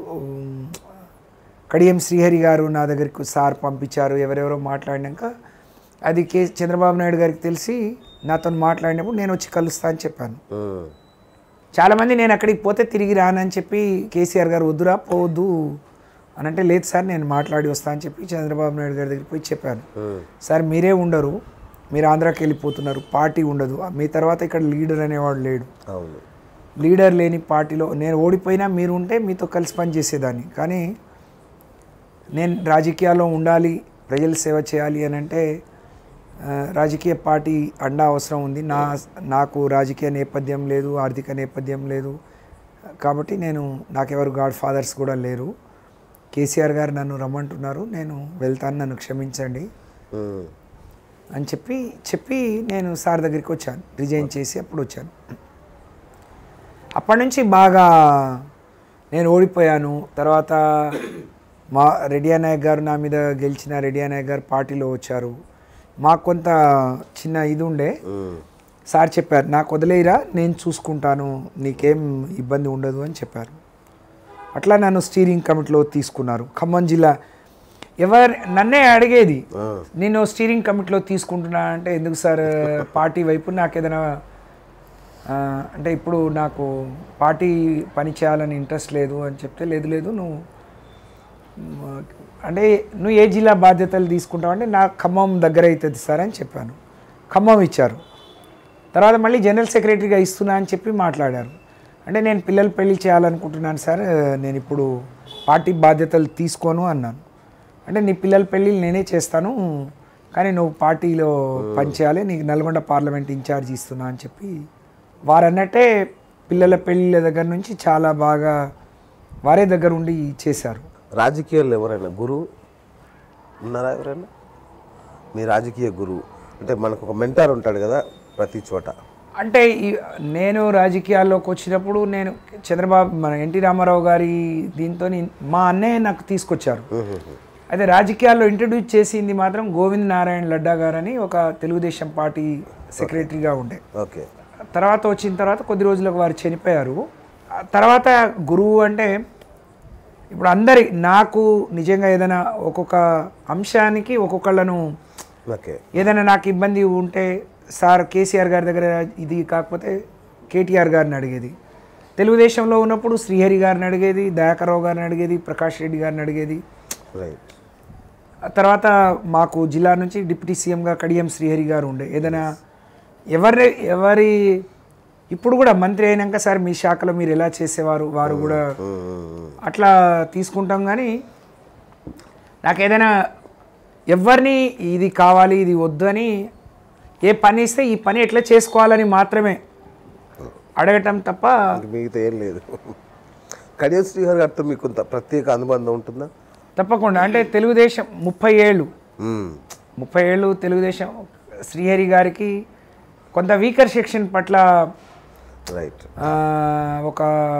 కడియం శ్రీహరి గారు నా దగ్గరికి సార్ పంపించారు, ఎవరెవరో మాట్లాడినాక అది కే చంద్రబాబు నాయుడు గారికి తెలిసి నాతో మాట్లాడినప్పుడు నేను వచ్చి కలుస్తా అని చెప్పాను. చాలామంది నేను అక్కడికి పోతే తిరిగి రానని చెప్పి కేసీఆర్ గారు వద్దురా పోవద్దు అని అంటే, లేదు సార్ నేను మాట్లాడి వస్తా అని చెప్పి చంద్రబాబు నాయుడు గారి దగ్గరికి పోయి చెప్పాను. సార్ మీరే ఉండరు, మీరు ఆంధ్రాకి వెళ్ళిపోతున్నారు, పార్టీ ఉండదు, మీ తర్వాత ఇక్కడ లీడర్ అనేవాడు లేడు, లీడర్ లేని పార్టీలో నేను ఓడిపోయినా మీరు ఉంటే మీతో కలిసి పనిచేసేదాన్ని, కానీ నేను రాజకీయాల్లో ఉండాలి, ప్రజల సేవ చేయాలి అని అంటే రాజకీయ పార్టీ అండా అవసరం ఉంది, నా నాకు రాజకీయ నేపథ్యం లేదు, ఆర్థిక నేపథ్యం లేదు, కాబట్టి నేను నాకెవరు గాడ్ ఫాదర్స్ కూడా లేరు, కేసీఆర్ గారు నన్ను రమ్మంటున్నారు, నేను వెళ్తాను, నన్ను క్షమించండి అని చెప్పి చెప్పి నేను సార్ దగ్గరికి వచ్చాను, రిజైన్ చేసి అప్పుడు వచ్చాను. అప్పటి నుంచి బాగా నేను ఓడిపోయాను. తర్వాత మా రెడ్డి నాయక్ గారు నా మీద గెలిచిన రెడ్డి నాయక్ గారు పార్టీలో వచ్చారు. మాకు కొంత చిన్న ఇది ఉండే, సార్ చెప్పారు నాకు వదిలేయరా నేను చూసుకుంటాను, నీకేం ఇబ్బంది ఉండదు అని చెప్పారు. అట్లా నన్ను స్టీరింగ్ కమిటీలో తీసుకున్నారు. ఖమ్మం జిల్లా ఎవరు నన్నే అడిగేది, నేను స్టీరింగ్ కమిటీలో తీసుకుంటున్నా అంటే, ఎందుకు సార్ పార్టీ వైపు నాకు ఏదైనా అంటే ఇప్పుడు నాకు పార్టీ పని చేయాలని ఇంట్రెస్ట్ లేదు అని చెప్తే, లేదు లేదు నువ్వు అంటే నువ్వు ఏ జిల్లా బాధ్యతలు తీసుకుంటావు అంటే, నాకు ఖమ్మం దగ్గర అవుతుంది సార్ అని చెప్పాను. ఖమ్మం ఇచ్చారు. తర్వాత మళ్ళీ జనరల్ సెక్రటరీగా ఇస్తున్నా అని చెప్పి మాట్లాడారు. అంటే నేను పిల్లలు పెళ్లి చేయాలనుకుంటున్నాను సార్, నేను ఇప్పుడు పార్టీ బాధ్యతలు తీసుకోను అన్నాను. అంటే నీ పిల్లల పెళ్ళి నేనే చేస్తాను, కానీ నువ్వు పార్టీలో పనిచేయాలి, నీకు నల్గొండ పార్లమెంట్ ఇన్ఛార్జ్ ఇస్తున్నా అని చెప్పి వారు అన్నట్టే పిల్లల పెళ్ళిళ్ళ దగ్గర నుంచి చాలా బాగా వారే దగ్గర ఉండి చేశారు. రాజకీయాల్లో ఎవరైనా గురువు ఉన్నారా? ఎవరైనా మీ రాజకీయ గురువు అంటే మనకు ఒక మెంటార్ ఉంటాడు కదా ప్రతి చోట. అంటే నేను రాజకీయాల్లోకి వచ్చినప్పుడు నేను చంద్రబాబు మన ఎన్టీ రామారావు గారి దీంతో మా అన్నయ్య నాకు తీసుకొచ్చారు. అయితే రాజకీయాల్లో ఇంట్రడ్యూస్ చేసింది మాత్రం గోవింద్ నారాయణ లడ్డా గారు అని ఒక తెలుగుదేశం పార్టీ సెక్రటరీగా ఉండే. ఓకే. తర్వాత వచ్చిన తర్వాత కొద్ది రోజులకు వారు చనిపోయారు. తర్వాత గురువు అంటే ఇప్పుడు అందరి నాకు నిజంగా ఏదైనా ఒక్కొక్క అంశానికి ఒక్కొక్కళ్ళను ఓకే ఏదైనా నాకు ఇబ్బంది ఉంటే సార్ కేసీఆర్ గారి దగ్గర ఇది కాకపోతే కేటీఆర్ గారిని అడిగేది, తెలుగుదేశంలో ఉన్నప్పుడు శ్రీహరి గారిని అడిగేది, దయాకర్రావు గారిని అడిగేది, ప్రకాష్ రెడ్డి గారిని అడిగేది. రైట్. తర్వాత మాకు జిల్లా నుంచి డిప్యూటీ సీఎంగా కడియం శ్రీహరి గారు ఉండే. ఏదైనా ఎవరి ఎవరి ఇప్పుడు కూడా మంత్రి అయినాక సార్ మీ శాఖలో మీరు ఎలా చేసేవారు వారు కూడా అట్లా తీసుకుంటాం. కానీ నాకు ఏదైనా ఎవరిని ఇది కావాలి ఇది వద్దు అని ఏ పని ఇస్తే ఈ పని ఎట్లా చేసుకోవాలని మాత్రమే అడగటం తప్ప మిగతా ఏం లేదు. కడియం శ్రీహరి గారితో మీకు కొంత ప్రత్యేక అనుబంధం ఉంటుందా? తప్పకుండా. అంటే తెలుగుదేశం ముప్పై ఏళ్ళు ముప్పై ఏళ్ళు తెలుగుదేశం శ్రీహరి గారికి కొంత వీకర్ సెక్షన్ పట్ల రైట్ ఒక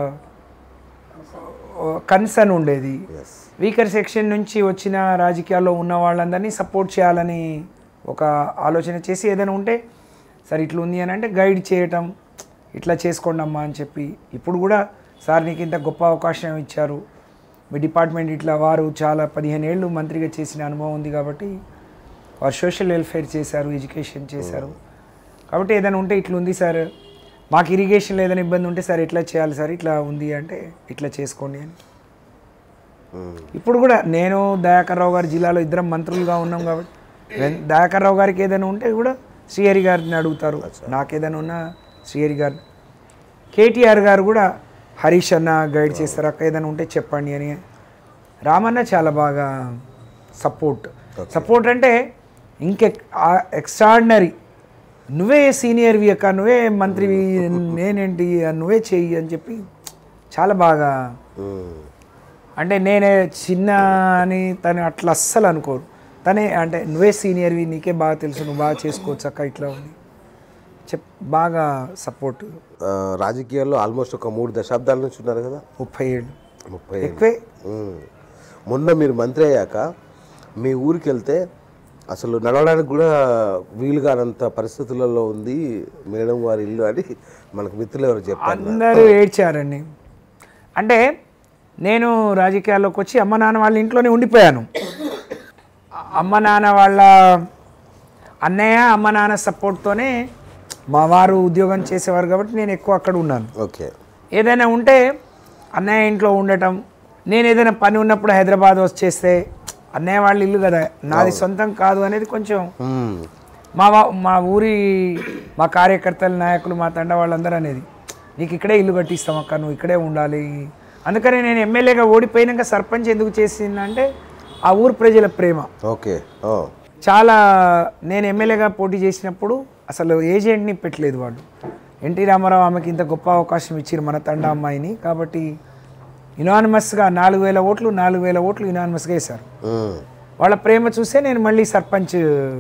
కన్సర్న్ ఉండేది. వీకర్ సెక్షన్ నుంచి వచ్చిన రాజకీయాల్లో ఉన్న వాళ్ళందరినీ సపోర్ట్ చేయాలని ఒక ఆలోచన చేసి ఏదైనా ఉంటే సార్ ఇట్లా ఉంది అని అంటే గైడ్ చేయటం, ఇట్లా చేసుకోండి అమ్మా అని చెప్పి. ఇప్పుడు కూడా సార్ నీకు ఇంత గొప్ప అవకాశం ఇచ్చారు, మీ డిపార్ట్మెంట్ ఇట్లా వారు చాలా పదిహేను ఏళ్ళు మంత్రిగా చేసిన అనుభవం ఉంది కాబట్టి వారు సోషల్ వెల్ఫేర్ చేశారు, ఎడ్యుకేషన్ చేశారు. కాబట్టి ఏదైనా ఉంటే ఇట్లా ఉంది సార్, మాకు ఇరిగేషన్లో ఏదైనా ఇబ్బంది ఉంటే సార్ ఇట్లా చేయాలి సార్, ఇట్లా ఉంది అంటే ఇట్లా చేసుకోండి అని. ఇప్పుడు కూడా నేను దయాకర్రావు గారి జిల్లాలో ఇద్దరం మంత్రులుగా ఉన్నాం కాబట్టి దయాకర్రావు గారికి ఏదైనా ఉంటే కూడా శ్రీహరి గారిని అడుగుతారు, నాకేదైనా ఉన్నా శ్రీహరి గారిని. కేటీఆర్ గారు కూడా హరీష్ అన్న గైడ్ చేస్తారు, అక్క ఏదైనా ఉంటే చెప్పండి అని. రామన్న చాలా బాగా సపోర్ట్ సపోర్ట్ అంటే ఇంకె ఎక్స్ట్రాడినరీ, నువ్వే సీనియర్వి అక్క, నువ్వే మంత్రివి, నేనేంటి నువ్వే చెయ్యి అని చెప్పి చాలా బాగా. అంటే నేనే చిన్న అని తను అట్లా అస్సలు అనుకోరు, తనే అంటే నువ్వే సీనియర్వి, నీకే బాగా తెలుసు, నువ్వు బాగా చేసుకోవచ్చు అక్క, ఇట్లా ఉంది చెప్ బాగా సపోర్ట్. రాజకీయాల్లో ఆల్మోస్ట్ ఒక మూడు దశాబ్దాల నుంచి ఉన్నారు కదా. ముప్పై ఏళ్ళు ముప్పై ఎక్కువే. మొన్న మీరు మంత్రి అయ్యాక మీ ఊరికి వెళ్తే అసలు నడవడానికి కూడా వీలుగానంత పరిస్థితులలో ఉంది మేడం వారి ఇల్లు అని మనకు మిత్రులు ఎవరు చెప్పారు. అందరూ ఏడ్చారండి. అంటే నేను రాజకీయాల్లోకి వచ్చి అమ్మ నాన్న వాళ్ళ ఇంట్లోనే ఉండిపోయాను. అమ్మ నాన్న వాళ్ళ అన్నయ్య అమ్మ నాన్న సపోర్ట్తోనే మా వారు ఉద్యోగం చేసేవారు కాబట్టి నేను ఎక్కువ అక్కడ ఉన్నాను. ఓకే. ఏదైనా ఉంటే అన్నయ్య ఇంట్లో ఉండటం, నేను ఏదైనా పని ఉన్నప్పుడు హైదరాబాద్ వచ్చేస్తే అన్నయ్య వాళ్ళ ఇల్లు కదా, నాది సొంతం కాదు అనేది కొంచెం మా మా ఊరి మా కార్యకర్తలు నాయకులు మా తండ వాళ్ళందరూ అనేది నీకు ఇక్కడే ఇల్లు కట్టిస్తాం అక్క, నువ్వు ఇక్కడే ఉండాలి. అందుకని నేను ఎమ్మెల్యేగా ఓడిపోయినాక సర్పంచ్ ఎందుకు చేసిందంటే ఆ ఊరు ప్రజల ప్రేమ. ఓకే. చాలా నేను ఎమ్మెల్యేగా పోటీ చేసినప్పుడు అసలు ఏజెంట్ని పెట్టలేదు వాళ్ళు. ఎన్టీ రామారావు ఆమెకి ఇంత గొప్ప అవకాశం ఇచ్చారు మన తండ అమ్మాయిని, కాబట్టి యునానిమస్గా నాలుగు వేల ఓట్లు నాలుగు వేల ఓట్లు యునానిమస్గా వేశారు. వాళ్ళ ప్రేమ చూసే నేను మళ్ళీ సర్పంచ్.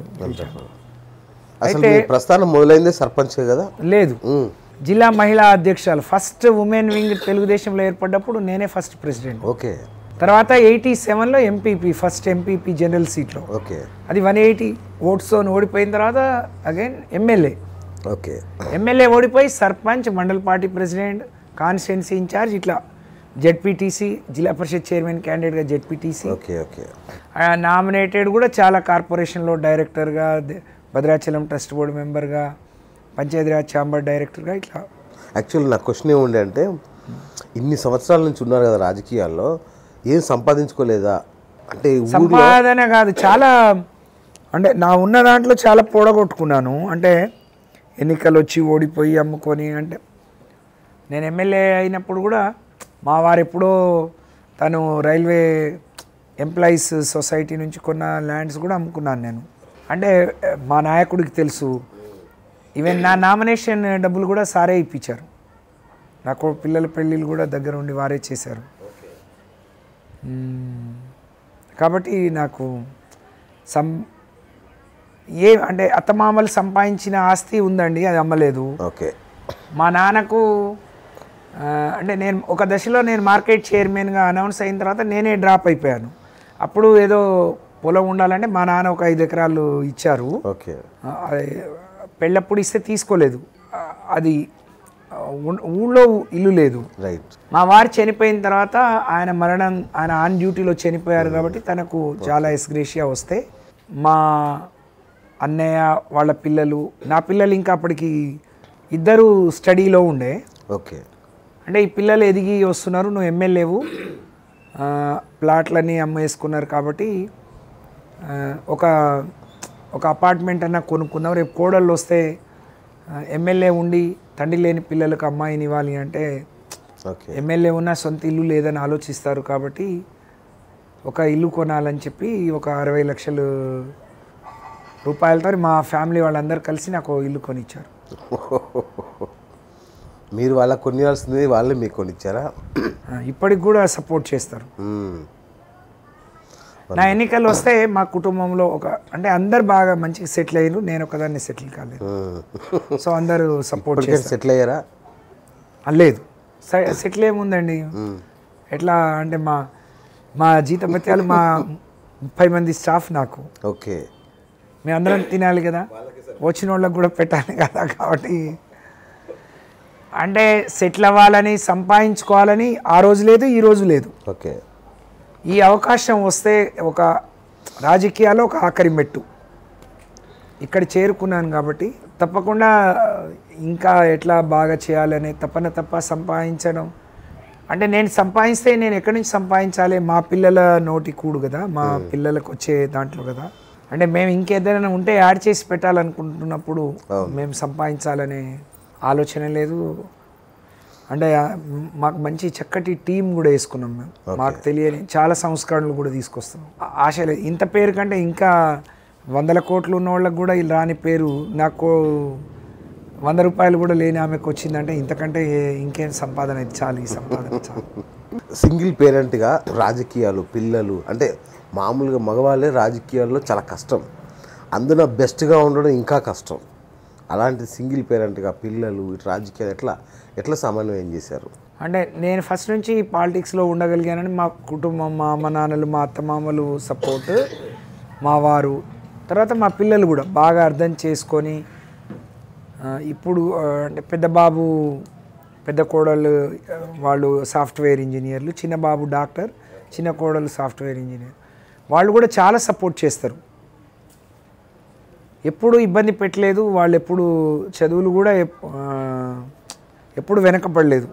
అయితే ప్రస్థానం మొదలైందే సర్పంచ్ కదా? లేదు, జిల్లా మహిళా అధ్యక్షురాలు, ఫస్ట్ ఉమెన్ వింగ్ తెలుగుదేశంలో ఏర్పడ్డప్పుడు నేనే ఫస్ట్ ప్రెసిడెంట్. ఓకే. తర్వాత ఎయిటీ సెవెన్లో ఎంపీపీ, ఫస్ట్ ఎంపీపీ జనరల్ సీట్లో. ఓకే. అది వన్ ఎయిటీ ఓట్స్తో ఓడిపోయిన తర్వాత అగైన్ ఎమ్మెల్యే. ఓకే. ఎమ్మెల్యే ఓడిపోయి sarpanch, mandal party president, constituency incharge, ఇట్లా జెడ్పీటీసీ జిల్లా పరిషత్ చైర్మన్ క్యాండిడేట్గా జెడ్పీటీసీ. ఓకే. ఓకే. నామినేటెడ్ కూడా చాలా కార్పొరేషన్లో డైరెక్టర్గా, భద్రాచలం ట్రస్ట్ బోర్డు మెంబర్గా, పంచాయతీరాజ్ ఛాంబర్ డైరెక్టర్గా, ఇట్లా. యాక్చువల్లీ నా క్వశ్చన్ ఏముండే అంటే ఇన్ని సంవత్సరాల నుంచి ఉన్నారు కదా రాజకీయాల్లో, ఏం సంపాదించుకోలేదా అంటే? సంపాదన కాదు, చాలా అంటే నా ఉన్న దాంట్లో చాలా పోడగొట్టుకున్నాను. అంటే ఎన్నికలు వచ్చి ఓడిపోయి అమ్ముకొని, అంటే నేను ఎమ్మెల్యే అయినప్పుడు కూడా మా వారు ఎప్పుడో తను రైల్వే ఎంప్లాయీస్ సొసైటీ నుంచి కొన్న ల్యాండ్స్ కూడా అమ్ముకున్నాను నేను. అంటే మా నాయకుడికి తెలుసు. ఈవెన్ నా నామినేషన్ డబ్బులు కూడా సారే ఇప్పించారు. నాకు పిల్లల పెళ్ళిళ్ళు కూడా దగ్గర ఉండి వారే చేశారు. కాబట్టి నాకు సం ఏ అంటే అత్తమామలు సంపాదించిన ఆస్తి ఉందండి, అది అమ్మలేదు. ఓకే. మా నాన్నకు అంటే నేను ఒక దశలో నేను మార్కెట్ చైర్మన్గా అనౌన్స్ అయిన తర్వాత నేనే డ్రాప్ అయిపోయాను. అప్పుడు ఏదో పొలం ఉండాలంటే మా నాన్న ఒక ఐదు ఎకరాలు ఇచ్చారు. ఓకే. పెళ్ళప్పుడు ఇస్తే తీసుకోలేదు. అది ఊళ్ళో ఇల్లు లేదు. రైట్. మా వారు చనిపోయిన తర్వాత ఆయన మరణం ఆయన ఆన్ డ్యూటీలో చనిపోయారు కాబట్టి తనకు చాలా ఎస్గ్రేషియా వస్తే మా అన్నయ్య వాళ్ళ పిల్లలు, నా పిల్లలు ఇంకా అప్పటికి ఇద్దరు స్టడీలో ఉండే. ఓకే. అంటే ఈ పిల్లలు ఎదిగి వస్తున్నారు, నువ్వు ఎమ్మెల్యేవు, ప్లాట్లన్నీ అమ్మేసుకున్నారు కాబట్టి ఒక ఒక అపార్ట్మెంట్ అన్నా కొనుక్కున్నావు. రేపు కోడళ్ళు వస్తే ఎమ్మెల్యే ఉండి తండ్రి లేని పిల్లలకు అమ్మాయిని ఇవ్వాలి అంటే ఎమ్మెల్యే ఉన్న సొంత ఇల్లు లేదని ఆలోచిస్తారు. కాబట్టి ఒక ఇల్లు కొనాలని చెప్పి ఒక అరవై లక్షలు రూపాయలతో మా ఫ్యామిలీ వాళ్ళందరూ కలిసి నాకు ఇల్లు కొనిచ్చారు. మీరు వాళ్ళకి కొనియాల్సింది వాళ్ళే మీకు కొనిచ్చారా? ఇప్పటికి కూడా సపోర్ట్ చేస్తారు. నా ఎన్నికలు వస్తే మా కుటుంబంలో ఒక అంటే అందరు బాగా మంచిగా సెటిల్ అయ్యారు, నేను ఒకదాన్ని సెటిల్ కాలేదు. సో అందరూ సపోర్ట్ చేస్తారు. సెటిల్ అయ్యారా? లేదు, సెటిల్ ఏముందండి. ఎట్లా అంటే మా మా జీతభత్యాలు మా ముప్పై మంది స్టాఫ్ నాకు. ఓకే. మేమందరం తినాలి కదా, వచ్చిన వాళ్ళకి కూడా పెట్టాలి కదా. కాబట్టి అంటే సెటిల్ అవ్వాలని సంపాదించుకోవాలని ఆ రోజు లేదు, ఈ రోజు లేదు. ఓకే. ఈ అవకాశం వస్తే ఒక రాజకీయాల్లో ఒక ఆఖరి మెట్టు ఇక్కడ చేరుకున్నాను కాబట్టి తప్పకుండా ఇంకా ఎట్లా బాగా చేయాలనే తపన తప్ప సంపాదించడం అంటే నేను సంపాదిస్తే నేను ఎక్కడి నుంచి సంపాదించాలి, మా పిల్లల నోటి కూడు కదా, మా పిల్లలకు వచ్చే దాంట్లో కదా. అంటే మేము ఇంకేదైనా ఉంటే యాడ్ చేసి పెట్టాలనుకుంటున్నప్పుడు మేము సంపాదించాలనే ఆలోచన లేదు. అంటే మాకు మంచి చక్కటి టీం కూడా వేసుకున్నాం మేము. మాకు తెలియని చాలా సంస్కరణలు కూడా తీసుకొస్తాం. ఆశ లేదు. ఇంత పేరు కంటే ఇంకా వందల కోట్లు ఉన్న వాళ్ళకి కూడా ఇలా రాని పేరు నాకు వంద రూపాయలు కూడా లేని ఆమెకు వచ్చిందంటే ఇంతకంటే ఇంకేం సంపాదన అయితే చాలు. ఈ సంపాదన చాలు. సింగిల్ పేరెంట్గా రాజకీయాలు పిల్లలు అంటే మామూలుగా మగవాళ్ళే రాజకీయాల్లో చాలా కష్టం, అందులో బెస్ట్గా ఉండడం ఇంకా కష్టం. అలాంటి సింగిల్ పేరెంట్గా పిల్లలు రాజకీయాలు ఎట్లా ఎట్లా సమన్వయం చేశారు? అంటే నేను ఫస్ట్ నుంచి పాలిటిక్స్లో ఉండగలిగానని మా కుటుంబం, మా అమ్మ నాన్నలు, మా అత్తమామలు సపోర్ట్, మా వారు, తర్వాత మా పిల్లలు కూడా బాగా అర్థం చేసుకొని ఇప్పుడు అంటే పెద్ద బాబు పెద్ద కోడలు వాళ్ళు సాఫ్ట్వేర్ ఇంజనీర్లు, చిన్న బాబు డాక్టర్, చిన్న కోడలు సాఫ్ట్వేర్ ఇంజనీర్. వాళ్ళు కూడా చాలా సపోర్ట్ చేస్తారు, ఎప్పుడు ఇబ్బంది పెట్టలేదు. వాళ్ళు ఎప్పుడు చదువులు కూడా ఎప్పుడు వెనకపడలేదు.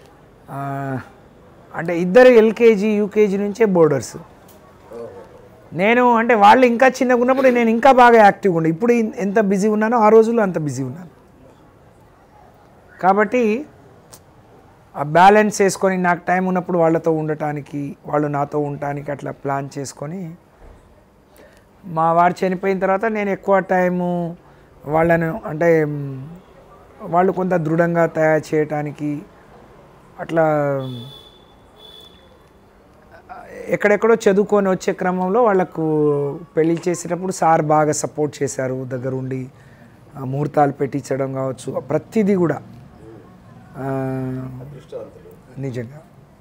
అంటే ఇద్దరు ఎల్కేజీ యూకేజీ నుంచే బోర్డర్స్. నేను అంటే వాళ్ళు ఇంకా చిన్నగా ఉన్నప్పుడు నేను ఇంకా బాగా యాక్టివ్గా ఉండే, ఇప్పుడు ఎంత బిజీ ఉన్నానో ఆ రోజుల్లో అంత బిజీ ఉన్నాను. కాబట్టి ఆ బ్యాలెన్స్ చేసుకొని నాకు టైం ఉన్నప్పుడు వాళ్ళతో ఉండటానికి, వాళ్ళు నాతో ఉండటానికి అట్లా ప్లాన్ చేసుకొని మా వారు చనిపోయిన తర్వాత నేను ఎక్కువ టైము వాళ్ళను అంటే వాళ్ళు కొంత దృఢంగా తయారు చేయటానికి అట్లా ఎక్కడెక్కడో చదువుకొని వచ్చే క్రమంలో వాళ్ళకు పెళ్ళి చేసేటప్పుడు సార్ బాగా సపోర్ట్ చేశారు, దగ్గరుండి ముహూర్తాలు పెట్టించడం కావచ్చు, ప్రతిదీ కూడా నిజంగా.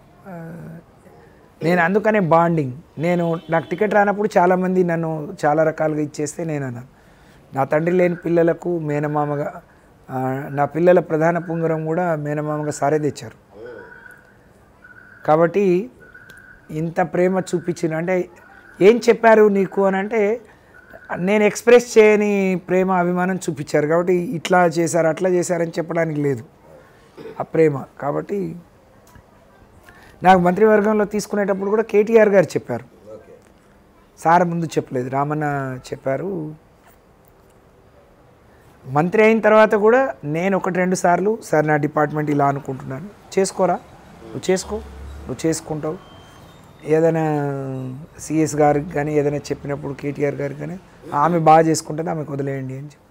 నేను అందుకనే బాండింగ్, నేను నాకు టికెట్ రానప్పుడు చాలామంది నన్ను చాలా రకాలుగా ఇచ్చేస్తే నేను అన్నాను నా తండ్రి లేని పిల్లలకు మేనమామగా, నా పిల్లల ప్రధాన పుంగరం కూడా మేనమామగా సారే తెచ్చారు. కాబట్టి ఇంత ప్రేమ చూపించిన అంటే ఏం చెప్పారు నీకు అని అంటే నేను ఎక్స్ప్రెస్ చేయని ప్రేమ అభిమానం చూపించారు. కాబట్టి ఇట్లా చేశారు అట్లా చేశారని చెప్పడానికి లేదు ఆ ప్రేమ. కాబట్టి నాకు మంత్రివర్గంలో తీసుకునేటప్పుడు కూడా కేటీఆర్ గారు చెప్పారు, సార్ ముందు చెప్పలేదు, రామన్న చెప్పారు, మంత్రి అయిన తర్వాత కూడా నేను ఒకటి రెండు సార్లు సార్ నా డిపార్ట్మెంట్ ఇలా అనుకుంటున్నాను, చేసుకోరా నువ్వు చేసుకో, నువ్వు చేసుకుంటావు. ఏదైనా సిఎస్ గారికి కానీ ఏదైనా చెప్పినప్పుడు కేటీఆర్ గారికి కానీ ఆమె బాగా చేసుకుంటుంది, ఆమెకు వదిలేయండి అని చెప్పి.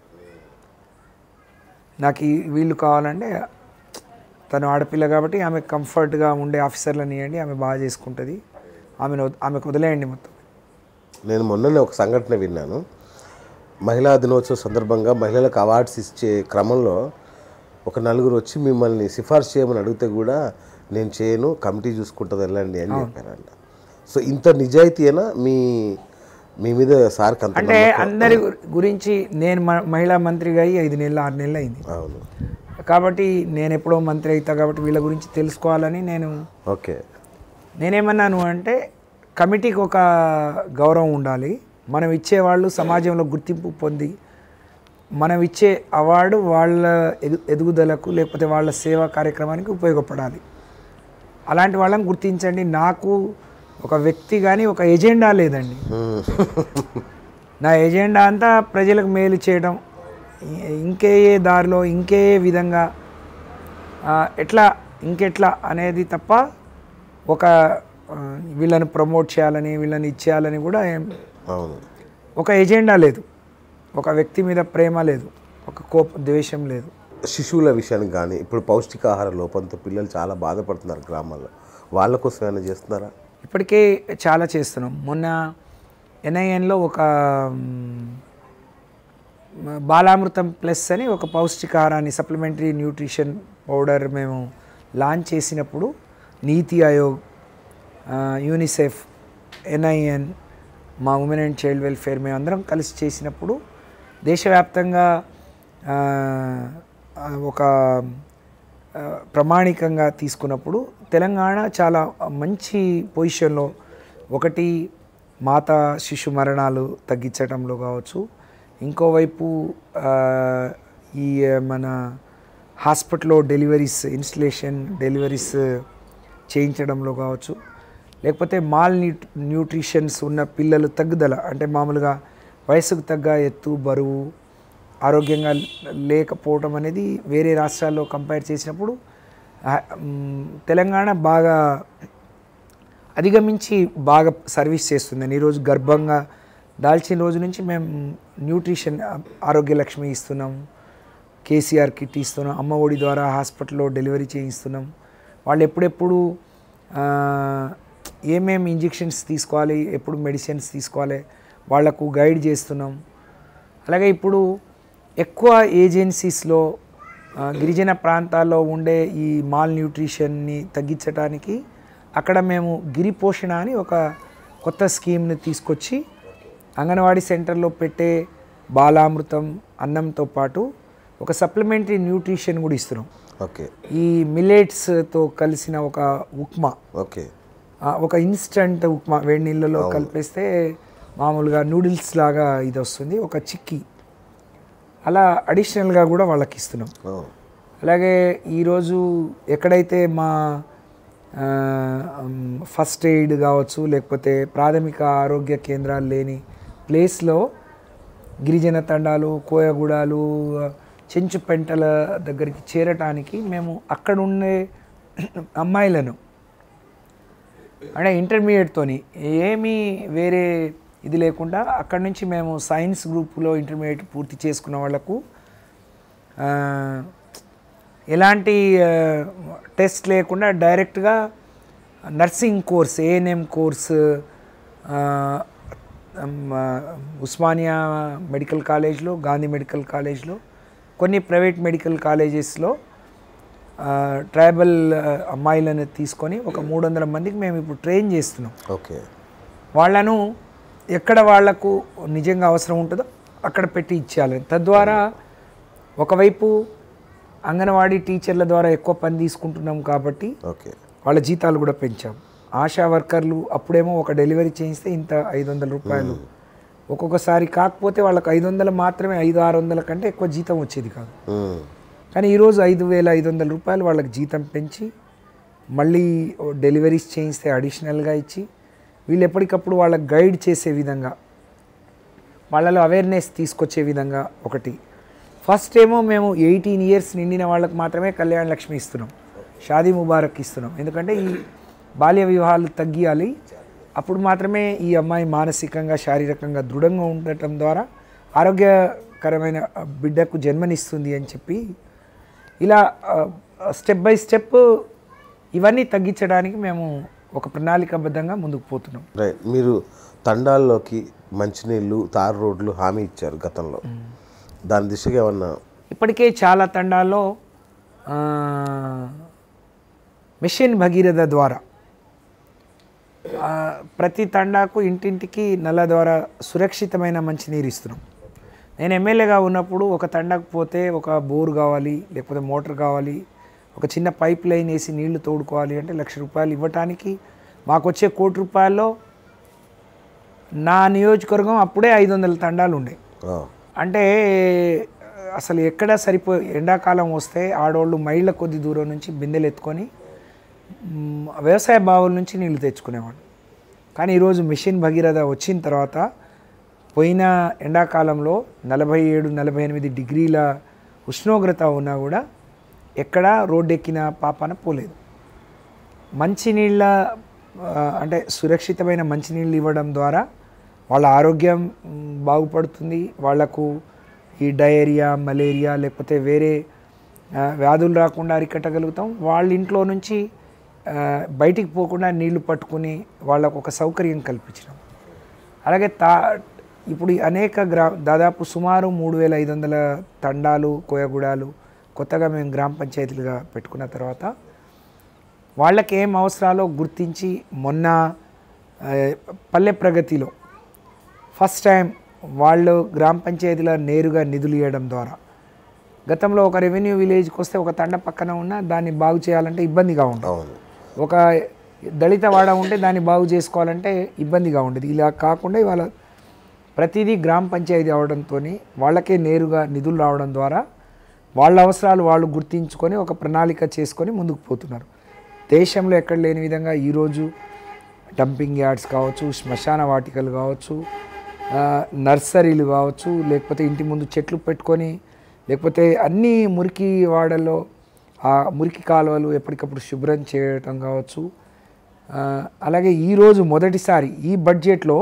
నాకు ఈ వీళ్ళు కావాలంటే తను ఆడపిల్ల కాబట్టి ఆమె కంఫర్ట్గా ఉండే ఆఫీసర్లను ఇవ్వండి, ఆమె బాగా చేసుకుంటుంది, ఆమెను ఆమెకు వదిలేయండి మొత్తం. నేను మొన్ననే ఒక సంఘటన విన్నాను. మహిళా దినోత్సవం సందర్భంగా మహిళలకు అవార్డ్స్ ఇచ్చే క్రమంలో ఒక నలుగురు వచ్చి మిమ్మల్ని సిఫార్సు చేయమని అడిగితే కూడా నేను చేయను, కమిటీ చూసుకుంటుంది వెళ్ళండి అని చెప్పారంట. సో ఇంత నిజాయితీనా మీ మీ మీద సార్కి అంత అంటే అందరి గురించి నేను మహిళా మంత్రిగా అయ్యి ఐదు నెలలు ఆరు నెలలు అయింది. అవును, కాబట్టి నేను ఎప్పుడో మంత్రి అవుతా కాబట్టి వీళ్ళ గురించి తెలుసుకోవాలని నేను ఓకే నేనేమన్నాను అంటే కమిటీకి ఒక గౌరవం ఉండాలి, మనం ఇచ్చేవాళ్ళు సమాజంలో గుర్తింపు పొంది మనం ఇచ్చే అవార్డు వాళ్ళ ఎదు ఎదుగుదలకు లేకపోతే వాళ్ళ సేవా కార్యక్రమానికి ఉపయోగపడాలి, అలాంటి వాళ్ళని గుర్తించండి. నాకు ఒక వ్యక్తి కానీ ఒక ఎజెండా లేదండి. నా ఎజెండా అంతా ప్రజలకు మేలు చేయడం, ఇంకే దారిలో ఇంకే విధంగా ఎట్లా ఇంకెట్లా అనేది తప్ప ఒక వీళ్ళని ప్రమోట్ చేయాలని వీళ్ళని ఇచ్చేయాలని కూడా అవును ఒక ఎజెండా లేదు, ఒక వ్యక్తి మీద ప్రేమ లేదు, ఒక కోప ద్వేషం లేదు. శిశువుల విషయానికి కానీ ఇప్పుడు పౌష్టికాహార లోపంతో పిల్లలు చాలా బాధపడుతున్నారు గ్రామాల్లో, వాళ్ళ కోసం ఏమైనా చేస్తున్నారా? ఇప్పటికే చాలా చేస్తున్నాం. మొన్న ఎన్ఐఎన్లో ఒక బాలామృతం ప్లస్ అని ఒక పౌష్టికాహారాన్ని సప్లిమెంటరీ న్యూట్రిషన్ పౌడర్ మేము లాంచ్ చేసినప్పుడు నీతి ఆయోగ్, యూనిసెఫ్, ఎన్ఐఎన్, మా ఉమెన్ అండ్ చైల్డ్ వెల్ఫేర్ మేము అందరం కలిసి చేసినప్పుడు దేశవ్యాప్తంగా ఒక ప్రమాణికంగా తీసుకున్నప్పుడు తెలంగాణ చాలా మంచి పొజిషన్లో, ఒకటి మాతా శిశు మరణాలు తగ్గించడంలో కావచ్చు, ఇంకోవైపు ఈ మన హాస్పిటల్లో డెలివరీస్ ఇన్స్టలేషన్ డెలివరీస్ చేయించడంలో కావచ్చు, లేకపోతే మాల్ న్యూ న్యూట్రిషన్స్ ఉన్న పిల్లలు తగ్గుదల, అంటే మామూలుగా వయసుకు తగ్గ ఎత్తు బరువు ఆరోగ్యంగా లేకపోవడం అనేది వేరే రాష్ట్రాల్లో కంపేర్ చేసినప్పుడు తెలంగాణ బాగా అధిగమించి బాగా సర్వీస్ చేస్తుందని. ఈరోజు గర్భంగా దాల్చిన రోజు నుంచి మేము న్యూట్రిషన్ ఆరోగ్య లక్ష్మి ఇస్తున్నాం, కేసీఆర్ కిట్ ఇస్తున్నాం, అమ్మ ఒడి ద్వారా హాస్పిటల్లో డెలివరీ చేయిస్తున్నాం. వాళ్ళు ఎప్పుడెప్పుడు ఏమేమి ఇంజెక్షన్స్ తీసుకోవాలి, ఎప్పుడు మెడిసిన్స్ తీసుకోవాలి వాళ్లకు గైడ్ చేస్తున్నాం. అలాగే ఇప్పుడు ఎక్కువ ఏజెన్సీస్లో గిరిజన ప్రాంతాల్లో ఉండే ఈ మాల్ న్యూట్రిషన్ని తగ్గించడానికి అక్కడ మేము గిరి పోషణ అని ఒక కొత్త స్కీమ్ని తీసుకొచ్చి అంగన్వాడీ సెంటర్లో పెట్టే బాలామృతం అన్నంతో పాటు ఒక సప్లిమెంటరీ న్యూట్రిషన్ కూడా ఇస్తున్నాం. ఓకే, ఈ మిల్లెట్స్తో కలిసిన ఒక ఉప్మా, ఓకే ఒక ఇన్స్టంట్ ఉప్మా వేడి నీళ్ళలో కలిపేస్తే మామూలుగా నూడిల్స్ లాగా ఇది వస్తుంది, ఒక చిక్కీ అలా అడిషనల్గా కూడా వాళ్ళకి ఇస్తున్నాం. అలాగే ఈరోజు ఎక్కడైతే మా ఫస్ట్ ఎయిడ్ కావచ్చు లేకపోతే ప్రాథమిక ఆరోగ్య కేంద్రాలు లేని ప్లేస్లో గిరిజన తండాలు, కోయగూడాలు, చెంచు పెంటల దగ్గరికి చేరటానికి మేము అక్కడ ఉండే అమ్మాయిలను అంటే ఇంటర్మీడియట్తోని ఏమీ వేరే ఇది లేకుండా అక్కడి నుంచి మేము సైన్స్ గ్రూప్లో ఇంటర్మీడియట్ పూర్తి చేసుకున్న వాళ్లకు ఎలాంటి టెస్ట్ లేకుండా డైరెక్ట్గా nursing course, ANM course Osmania medical కాలేజ్లో, గాంధీ మెడికల్ కాలేజ్లో, కొన్ని ప్రైవేట్ మెడికల్ కాలేజెస్లో ట్రైబల్ అమ్మాయిలను తీసుకొని ఒక మూడు వందల మందికి మేము ఇప్పుడు ట్రైన్ చేస్తున్నాం. ఓకే, వాళ్ళను ఎక్కడ వాళ్లకు నిజంగా అవసరం ఉంటుందో అక్కడ పెట్టి ఇచ్చేయాలి. తద్వారా ఒకవైపు అంగన్వాడీ టీచర్ల ద్వారా ఎక్కువ పని తీసుకుంటున్నాం కాబట్టి ఓకే వాళ్ళ జీతాలు కూడా పెంచాం. ఆశా వర్కర్లు అప్పుడేమో ఒక డెలివరీ చేయిస్తే ఇంత ఐదు వందల రూపాయలు, ఒక్కొక్కసారి కాకపోతే వాళ్ళకి ఐదు వందలు మాత్రమే, ఐదు ఆరు వందల కంటే ఎక్కువ జీతం వచ్చేది కాదు. కానీ ఈరోజు ఐదు వేల ఐదు వందల రూపాయలు వాళ్ళకి జీతం పెంచి మళ్ళీ డెలివరీస్ చేయిస్తే అడిషనల్గా ఇచ్చి వీళ్ళు ఎప్పటికప్పుడు వాళ్ళకి గైడ్ చేసే విధంగా, వాళ్ళలో అవేర్నెస్ తీసుకొచ్చే విధంగా ఒకటి ఫస్ట్ ఏమో మేము ఎయిటీన్ ఇయర్స్ నిండిన వాళ్ళకి మాత్రమే కళ్యాణ లక్ష్మి ఇస్తున్నాం, షాదీ ముబారక్ ఇస్తున్నాం. ఎందుకంటే ఈ బాల్య వివాహాలు తగ్గియాలి, అప్పుడు మాత్రమే ఈ అమ్మాయి మానసికంగా శారీరకంగా దృఢంగా ఉండటం ద్వారా ఆరోగ్యకరమైన బిడ్డకు జన్మనిస్తుంది అని చెప్పి ఇలా స్టెప్ బై స్టెప్ ఇవన్నీ తగ్గించడానికి మేము ఒక ప్రణాళికాబద్ధంగా ముందుకు పోతున్నాం. రైట్. మీరు తండాల్లోకి మంచినీళ్ళు, తారు రోడ్లు హామీ ఇచ్చారు గతంలో, దాని దిశగా ఏమన్నా? ఇప్పటికే చాలా తండాల్లో మిషన్ భగీరథ ద్వారా ప్రతి తండాకు ఇంటింటికి నల్ల ద్వారా సురక్షితమైన మంచినీరు ఇస్తున్నాం. నేను ఎమ్మెల్యేగా ఉన్నప్పుడు ఒక తండాకు పోతే ఒక బోర్ కావాలి, లేకపోతే మోటార్ కావాలి, ఒక చిన్న పైప్ లైన్ వేసి నీళ్లు తోడుకోవాలి అంటే లక్ష రూపాయలు ఇవ్వటానికి మాకు వచ్చే కోటి రూపాయల్లో నా నియోజకవర్గం అప్పుడే ఐదు వందల తండాలు ఉండే. అంటే అసలు ఎక్కడ సరిపో ఎండాకాలం వస్తే ఆడవాళ్ళు మైళ్ళ కొద్ది దూరం నుంచి బిందెలు ఎత్తుకొని వ్యవసాయ బావుల నుంచి నీళ్లు తెచ్చుకునేవాడు. కానీ ఈరోజు మిషన్ భగీరథ వచ్చిన తర్వాత పోయిన ఎండాకాలంలో నలభై ఏడు నలభై ఎనిమిది డిగ్రీల ఉష్ణోగ్రత ఉన్నా కూడా ఎక్కడా రోడ్డు ఎక్కిన పాపాన పోలేదు. మంచినీళ్ళ అంటే సురక్షితమైన మంచినీళ్ళు ఇవ్వడం ద్వారా వాళ్ళ ఆరోగ్యం బాగుపడుతుంది, వాళ్లకు ఈ డయేరియా, మలేరియా లేకపోతే వేరే వ్యాధులు రాకుండా అరికట్టగలుగుతాం. వాళ్ళ ఇంట్లో నుంచి బయటికి పోకుండా నీళ్లు పట్టుకుని వాళ్ళకు ఒక సౌకర్యం కల్పించడం. అలాగే తా ఇప్పుడు అనేక గ్రా దాదాపు సుమారు మూడు వేల ఐదు వందల తండాలు, కోయగూడాలు కొత్తగా మేము గ్రామ పంచాయతీలుగా పెట్టుకున్న తర్వాత వాళ్ళకి ఏం అవసరాలో గుర్తించి మొన్న పల్లె ప్రగతిలో ఫస్ట్ టైం వాళ్ళు గ్రామ పంచాయతీలో నేరుగా నిధులు ఇవ్వడం ద్వారా, గతంలో ఒక రెవెన్యూ విలేజ్కి వస్తే ఒక తండ పక్కన ఉన్న దాన్ని బాగు చేయాలంటే ఇబ్బందిగా ఉంటుంది, ఒక దళిత వాడ ఉంటే దాన్ని బాగు చేసుకోవాలంటే ఇబ్బందిగా ఉండేది. ఇలా కాకుండా ఇవాళ ప్రతిదీ గ్రామ పంచాయతీ అవడంతో వాళ్ళకే నేరుగా నిధులు రావడం ద్వారా వాళ్ళ అవసరాలు వాళ్ళు గుర్తించుకొని ఒక ప్రణాళిక చేసుకొని ముందుకు పోతున్నారు. దేశంలో ఎక్కడ లేని విధంగా ఈరోజు డంపింగ్ యార్డ్స్ కావచ్చు, శ్మశాన వాటికలు కావచ్చు, నర్సరీలు కావచ్చు, లేకపోతే ఇంటి ముందు చెట్లు పెట్టుకొని, లేకపోతే అన్ని మురికి వాడల్లో ఆ మురికి కాలువలు ఎప్పటికప్పుడు శుభ్రం చేయటం కావచ్చు. అలాగే ఈరోజు మొదటిసారి ఈ బడ్జెట్లో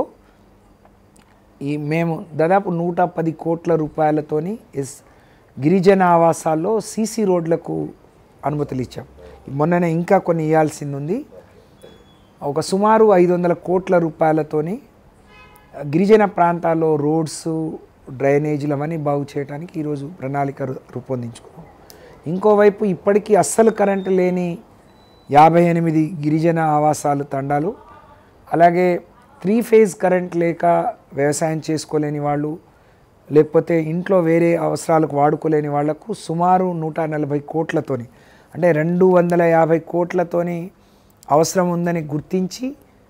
ఈ మేము దాదాపు నూట పది కోట్ల రూపాయలతోని ఎస్ గిరిజన ఆవాసాల్లో సీసీ రోడ్లకు అనుమతులు ఇచ్చాం. మొన్ననే ఇంకా కొన్ని ఇవ్వాల్సింది ఉంది. ఒక సుమారు ఐదు వందల కోట్ల రూపాయలతోని గిరిజన ప్రాంతాల్లో రోడ్స్, డ్రైనేజీలు అవన్నీ బాగు చేయడానికి ఈరోజు ప్రణాళిక రూపొందించుకున్నాం. ఇంకోవైపు ఇప్పటికీ అస్సలు కరెంటు లేని యాభై ఎనిమిది గిరిజన ఆవాసాలు తండాలు, అలాగే త్రీ ఫేజ్ కరెంట్ లేక వ్యవసాయం చేసుకోలేని వాళ్ళు, లేకపోతే ఇంట్లో వేరే అవసరాలకు వాడుకోలేని వాళ్లకు సుమారు నూట నలభై కోట్లతోని అంటే రెండు వందల యాభై కోట్లతోని అవసరం ఉందని గుర్తించి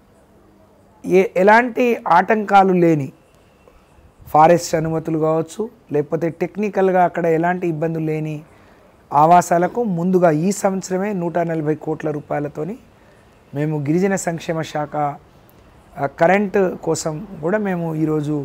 ఏ ఎలాంటి ఆటంకాలు లేని ఫారెస్ట్ అనుమతులు కావచ్చు, లేకపోతే టెక్నికల్గా అక్కడ ఎలాంటి ఇబ్బందులు లేని ఆవాసాలకు ముందుగా ఈ సంవత్సరమే నూట నలభై కోట్ల రూపాయలతోని మేము గిరిజన సంక్షేమ శాఖ కరెంటు కోసం కూడా మేము ఈరోజు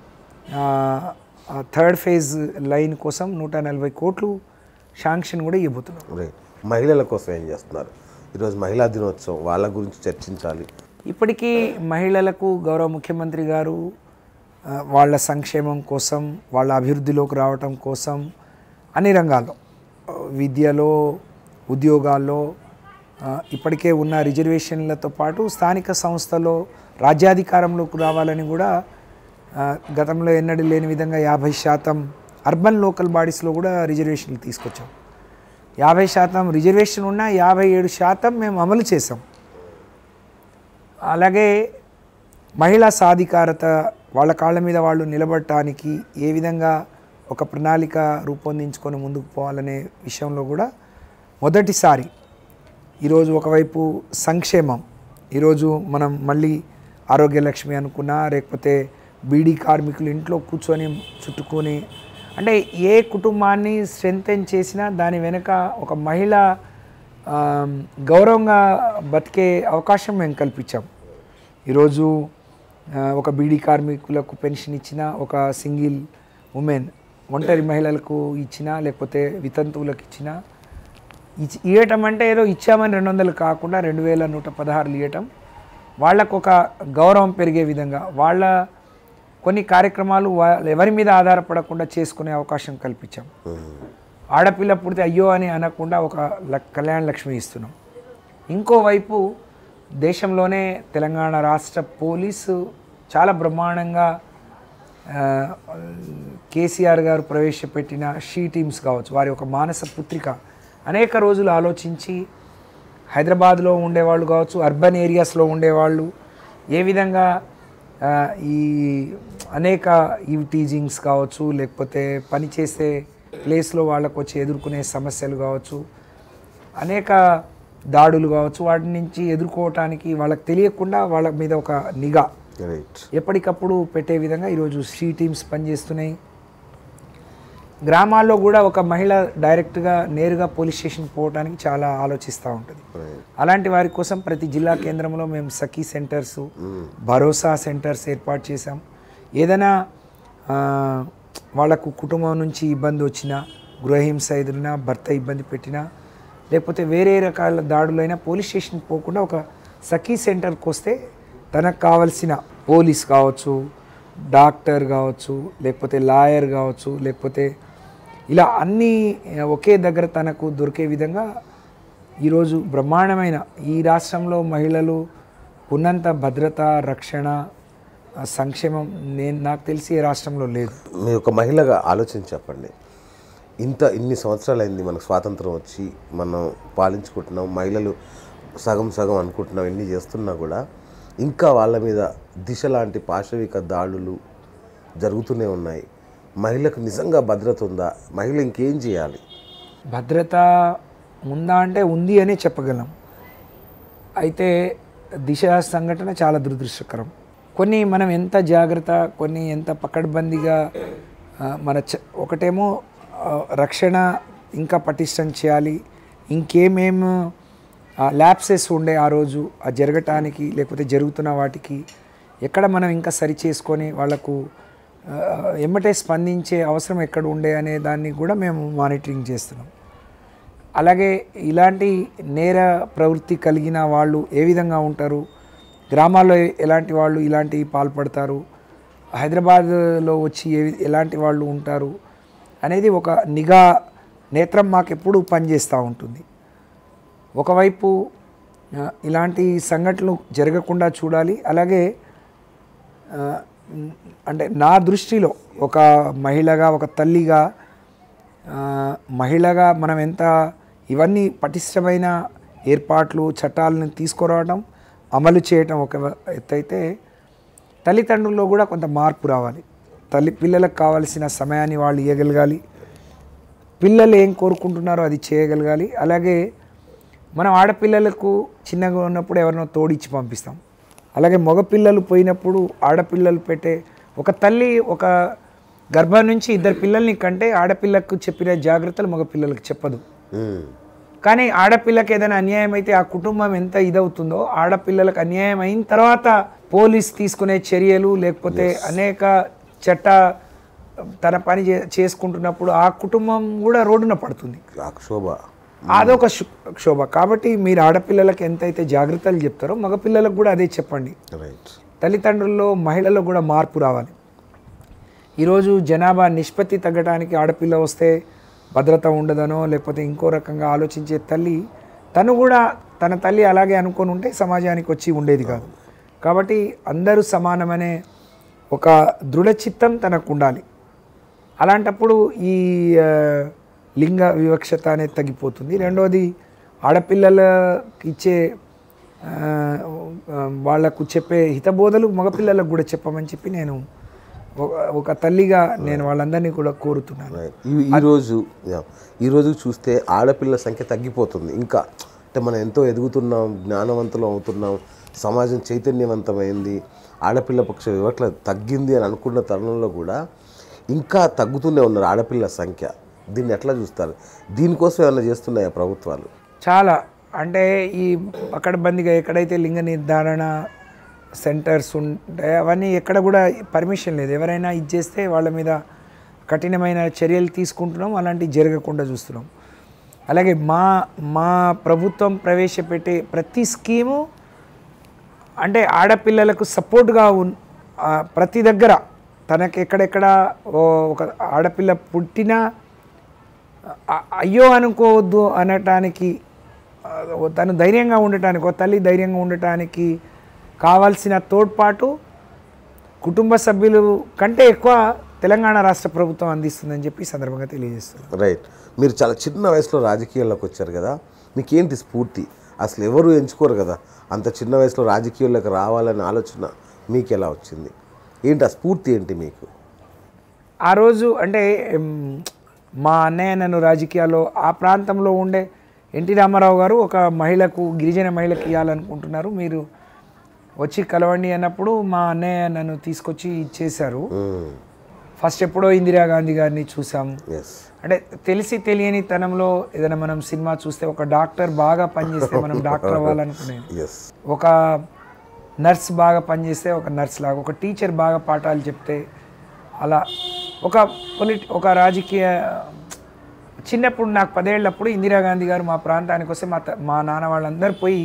థర్డ్ ఫేజ్ లైన్ కోసం నూట నలభై కోట్లు శాంక్షన్ కూడా ఇవ్వబోతున్నాం. మహిళల కోసం ఏం చేస్తున్నారు? ఈరోజు మహిళా దినోత్సవం, వాళ్ళ గురించి చర్చించాలి. ఇప్పటికీ మహిళలకు గౌరవ ముఖ్యమంత్రి గారు వాళ్ళ సంక్షేమం కోసం, వాళ్ళ అభివృద్ధిలోకి రావటం కోసం అన్ని రంగాల్లో, విద్యలో, ఉద్యోగాల్లో ఇప్పటికే ఉన్న రిజర్వేషన్లతో పాటు స్థానిక సంస్థలో రాజ్యాధికారంలోకి రావాలని కూడా గతంలో ఎన్నడూ లేని విధంగా యాభై శాతం అర్బన్ లోకల్ బాడీస్లో కూడా రిజర్వేషన్లు తీసుకొచ్చాం. యాభై శాతం రిజర్వేషన్ ఉన్న యాభై ఏడు శాతం మేము అమలు చేసాం. అలాగే మహిళా సాధికారత, వాళ్ళ కాళ్ళ మీద వాళ్ళు నిలబడటానికి ఏ విధంగా ఒక ప్రణాళిక రూపొందించుకొని ముందుకు పోవాలనే విషయంలో కూడా మొదటిసారి ఈరోజు ఒకవైపు సంక్షేమం, ఈరోజు మనం మళ్ళీ ఆరోగ్య లక్ష్మి అనుకున్నా, లేకపోతే బీడీ కార్మికులు ఇంట్లో కూర్చొని చుట్టుకొని, అంటే ఏ కుటుంబాన్ని స్ట్రెంథెన్ చేసినా దాని వెనుక ఒక మహిళ గౌరవంగా బతికే అవకాశం మేము కల్పించాం. ఈరోజు ఒక బీడీ కార్మికులకు పెన్షన్ ఇచ్చిన ఒక సింగిల్ ఉమెన్ ఒంటరి మహిళలకు ఇచ్చినా లేకపోతే వితంతువులకు ఇచ్చినా ఇచ్చి ఇవ్వటం అంటే ఏదో ఇచ్చామని రెండు వందలు కాకుండా రెండు వేల నూట పదహారులు ఇవ్వటం వాళ్ళకు ఒక గౌరవం పెరిగే విధంగా వాళ్ళ కొన్ని కార్యక్రమాలు ఎవరి మీద ఆధారపడకుండా చేసుకునే అవకాశం కల్పించాం. ఆడపిల్ల పుడితే అయ్యో అని అనకుండా ఒక కళ్యాణ లక్ష్మి ఇస్తున్నాం. ఇంకోవైపు దేశంలోనే తెలంగాణ రాష్ట్ర పోలీసు చాలా బ్రహ్మాండంగా కేసీఆర్ గారు ప్రవేశపెట్టిన షీ టీమ్స్ కావచ్చు, వారి ఒక మానస పుత్రిక అనేక రోజులు ఆలోచించి హైదరాబాద్లో ఉండేవాళ్ళు కావచ్చు, అర్బన్ ఏరియాస్లో ఉండేవాళ్ళు ఏ విధంగా ఈ అనేక ఈ టీజింగ్స్ కావచ్చు, లేకపోతే పనిచేసే ప్లేస్లో వాళ్ళకు వచ్చి ఎదుర్కొనే సమస్యలు కావచ్చు, అనేక దాడులు కావచ్చు, వాటి నుంచి ఎదుర్కోవటానికి వాళ్ళకి తెలియకుండా వాళ్ళ మీద ఒక నిఘా ఎప్పటికప్పుడు పెట్టే విధంగా ఈరోజు షీ టీమ్స్ పనిచేస్తున్నాయి. గ్రామాల్లో కూడా ఒక మహిళ డైరెక్ట్గా నేరుగా పోలీస్ స్టేషన్ పోవడానికి చాలా ఆలోచిస్తూ ఉంటుంది. అలాంటి వారి కోసం ప్రతి జిల్లా కేంద్రంలో మేము సఖీ సెంటర్స్, భరోసా సెంటర్స్ ఏర్పాటు చేశాం. ఏదైనా వాళ్ళకు కుటుంబం నుంచి ఇబ్బంది వచ్చినా, గృహహింస ఎదురినా, భర్త ఇబ్బంది పెట్టినా, లేకపోతే వేరే రకాల దాడులైనా పోలీస్ స్టేషన్ పోకుండా ఒక సఖీ సెంటర్కి వస్తే తనకు కావలసిన పోలీస్ కావచ్చు, డాక్టర్ కావచ్చు, లేకపోతే లాయర్ కావచ్చు, లేకపోతే ఇలా అన్నీ ఒకే దగ్గర తనకు దొరికే విధంగా ఈరోజు బ్రహ్మాండమైన ఈ రాష్ట్రంలో మహిళలు ఉన్నంత భద్రత, రక్షణ, సంక్షేమం నేను నాకు తెలిసి ఏ రాష్ట్రంలో లేదు. మీ ఒక మహిళగా ఆలోచించి చెప్పండి, ఇంత ఇన్ని సంవత్సరాలు అయింది మనకు స్వాతంత్రం వచ్చి, మనం పాలించుకుంటున్నాం, మహిళలు సగం సగం అనుకుంటున్నాం, ఎన్ని చేస్తున్నా కూడా ఇంకా వాళ్ళ మీద దిశ లాంటి పాశవిక దాడులు జరుగుతూనే ఉన్నాయి. మహిళకు నిజంగా భద్రత ఉందా? మహిళ ఇంకేం చేయాలి? భద్రత ఉందా అంటే ఉంది అనే చెప్పగలం. అయితే దిశ సంఘటన చాలా దురదృష్టకరం. కొన్ని మనం ఎంత జాగ్రత్త, కొన్ని ఎంత పకడ్బందీగా మన ఒకటేమో రక్షణ ఇంకా పటిష్టం చేయాలి, ఇంకేమేమో ల్యాప్సెస్ ఉండే ఆ రోజు ఆ జరగటానికి లేకపోతే జరుగుతున్న వాటికి ఎక్కడ మనం ఇంకా సరి చేసుకొని వాళ్లకు ఎమ్మటే స్పందించే అవసరం ఎక్కడ ఉండే అనే దాన్ని కూడా మేము మానిటరింగ్ చేస్తున్నాం. అలాగే ఇలాంటి నేర ప్రవృత్తి కలిగిన వాళ్ళు ఏ విధంగా ఉంటారు, గ్రామాల్లో ఎలాంటి వాళ్ళు ఇలాంటి పాల్పడతారు, హైదరాబాద్లో వచ్చి ఏ ఎలాంటి వాళ్ళు ఉంటారు అనేది ఒక నిఘా నేత్రం మాకు ఎప్పుడూ పనిచేస్తూ ఉంటుంది. ఒకవైపు ఇలాంటి సంఘటనలు జరగకుండా చూడాలి. అలాగే అంటే నా దృష్టిలో ఒక మహిళగా, ఒక తల్లిగా, మహిళగా మనం ఎంత ఇవన్నీ పటిష్టమైన ఏర్పాట్లు, చట్టాలను తీసుకురావడం, అమలు చేయటం ఒక ఎత్తైతే, తల్లిదండ్రుల్లో కూడా కొంత మార్పు రావాలి. తల్లి పిల్లలకు కావాల్సిన సమయాన్ని వాళ్ళు ఇవ్వగలగాలి, పిల్లలు ఏం కోరుకుంటున్నారో అది చేయగలగాలి. అలాగే మనం ఆడపిల్లలకు చిన్నగా ఉన్నప్పుడు ఎవరినో తోడిచ్చి పంపిస్తాం, అలాగే మగపిల్లలు పోయినప్పుడు ఆడపిల్లలు పెట్టే ఒక తల్లి ఒక గర్భం నుంచి ఇద్దరు పిల్లల్ని కంటే ఆడపిల్లకు చెప్పిన జాగ్రత్తలు మగపిల్లలకు చెప్పదు. కానీ ఆడపిల్లకి ఏదైనా అన్యాయం అయితే ఆ కుటుంబం ఎంత ఇదవుతుందో, ఆడపిల్లలకు అన్యాయం అయిన తర్వాత పోలీస్ తీసుకునే చర్యలు లేకపోతే అనేక చట్ట తన పని చేసుకుంటున్నప్పుడు ఆ కుటుంబం కూడా రోడ్డున పడుతుంది. క్షోభ అదొక క్షోభ. కాబట్టి మీరు ఆడపిల్లలకు ఎంతైతే జాగ్రత్తలు చెప్తారో మగపిల్లలకు కూడా అదే చెప్పండి. తల్లిదండ్రుల్లో, మహిళల్లో కూడా మార్పు రావాలి. ఈరోజు జనాభా నిష్పత్తి తగ్గడానికి ఆడపిల్ల వస్తే భద్రత ఉండదనో లేకపోతే ఇంకో రకంగా ఆలోచించే తల్లి తను కూడా తన తల్లి అలాగే అనుకొని ఉంటే సమాజానికి వచ్చి ఉండేది కాదు. కాబట్టి అందరూ సమానమనే ఒక దృఢచిత్తం తనకు ఉండాలి. అలాంటప్పుడు ఈ లింగ వివక్షత అనేది తగ్గిపోతుంది. రెండోది ఆడపిల్లలకు ఇచ్చే వాళ్లకు చెప్పే హితబోధలు మగపిల్లలకు కూడా చెప్పమని చెప్పి నేను ఒక తల్లిగా నేను వాళ్ళందరినీ కూడా కోరుతున్నాను. ఈరోజు ఈరోజు చూస్తే ఆడపిల్ల సంఖ్య తగ్గిపోతుంది. ఇంకా అంటే మనం ఎంతో ఎదుగుతున్నాం, జ్ఞానవంతులం అవుతున్నాం, సమాజం చైతన్యవంతమైంది, ఆడపిల్ల పక్ష వివక్ష తగ్గింది అని అనుకున్న తరుణంలో కూడా ఇంకా తగ్గుతూనే ఉన్నారు ఆడపిల్ల సంఖ్య. దీన్ని ఎట్లా చూస్తారు? దీనికోసం ఏమైనా చేస్తున్నాయా ప్రభుత్వాలు? చాలా అంటే ఈ పకడ్బందీగా ఎక్కడైతే లింగ నిర్ధారణ సెంటర్స్ ఉంటాయి అవన్నీ ఎక్కడ కూడా పర్మిషన్ లేదు. ఎవరైనా ఇది చేస్తే వాళ్ళ మీద కఠినమైన చర్యలు తీసుకుంటున్నాం, అలాంటివి జరగకుండా చూస్తున్నాం. అలాగే మా మా ప్రభుత్వం ప్రవేశపెట్టే ప్రతి స్కీము అంటే ఆడపిల్లలకు సపోర్ట్గా ఉన్ ప్రతి దగ్గర తనకి ఎక్కడెక్కడ ఒక ఆడపిల్ల పుట్టినా అయ్యో అనుకోవద్దు అనటానికి, తను ధైర్యంగా ఉండటానికి, ఒక తల్లి ధైర్యంగా ఉండటానికి కావాల్సిన తోడ్పాటు కుటుంబ సభ్యులు కంటే ఎక్కువ తెలంగాణ రాష్ట్ర ప్రభుత్వం అందిస్తుందని చెప్పి ఈ సందర్భంగా తెలియజేస్తుంది. రైట్. మీరు చాలా చిన్న వయసులో రాజకీయాల్లోకి వచ్చారు కదా, మీకేంటి స్ఫూర్తి? అసలు ఎవరు ఎంచుకోరు కదా, అంత చిన్న వయసులో రాజకీయాల్లోకి రావాలనే ఆలోచన మీకు ఎలా వచ్చింది? ఏంటి ఆ స్ఫూర్తి ఏంటి మీకు? ఆ రోజు అంటే మా అన్నయ్య నన్ను రాజకీయాల్లో ఆ ప్రాంతంలో ఉండే ఎన్టీ రామారావు గారు ఒక మహిళకు, గిరిజన మహిళకి ఇవ్వాలనుకుంటున్నారు, మీరు వచ్చి కలవండి అన్నప్పుడు మా అన్నయ్య నన్ను తీసుకొచ్చి ఇచ్చేశారు. ఫస్ట్ ఎప్పుడో ఇందిరాగాంధీ గారిని చూసాం. అంటే తెలిసి తెలియని తనంలో ఏదైనా మనం సినిమా చూస్తే ఒక డాక్టర్ బాగా పనిచేస్తే మనం డాక్టర్ అవ్వాలనుకునేది, ఒక నర్స్ బాగా పనిచేస్తే ఒక నర్స్ లాగా, ఒక టీచర్ బాగా పాఠాలు చెప్తే అలా ఒక పొలిటి ఒక రాజకీయ చిన్నప్పుడు నాకు పదేళ్ళప్పుడు ఇందిరాగాంధీ గారు మా ప్రాంతానికి వస్తే మా మా నాన్న వాళ్ళందరూ పోయి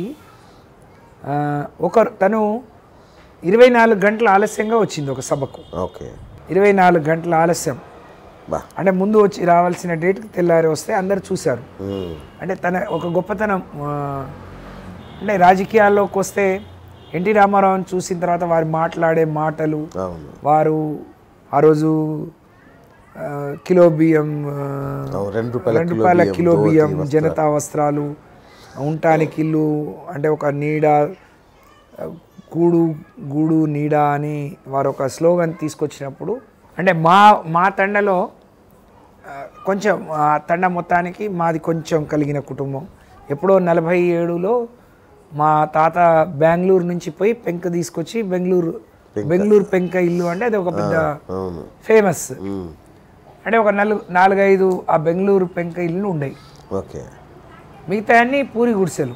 ఒక తను ఇరవై నాలుగు గంటల ఆలస్యంగా వచ్చింది ఒక సభకు. ఓకే, ఇరవై నాలుగు గంటల ఆలస్యం అంటే ముందు వచ్చి రావాల్సిన డేట్కి తెల్లారి వస్తే అందరు చూశారు. అంటే తన ఒక గొప్పతనం. అంటే రాజకీయాల్లోకి వస్తే ఎన్టీ రామారావుని చూసిన తర్వాత వారు మాట్లాడే మాటలు, వారు ఆ రోజు కిలో బియ్యం, రెండు రూపాయల కిలో బియ్యం, జనతా వస్త్రాలు, ఉండటానికి ఇల్లు, అంటే ఒక నీడ, కూడు గూడు నీడ అని వారు ఒక స్లోగన్ తీసుకొచ్చినప్పుడు, అంటే మా మా తండలో కొంచెం ఆ తండ మొత్తానికి మాది కొంచెం కలిగిన కుటుంబం. ఎప్పుడో నలభై ఏడులో మా తాత బెంగళూరు నుంచి పోయి పెంక తీసుకొచ్చి బెంగళూరు బెంగళూరు పెంక ఇల్లు అంటే అది ఒక పెద్ద ఫేమస్. అంటే ఒక నలుగు నాలుగైదు ఆ బెంగళూరు పెంక ఇల్లు ఉండేవి. ఓకే, మిగతా అన్నీ పూరి గుడిసెలు.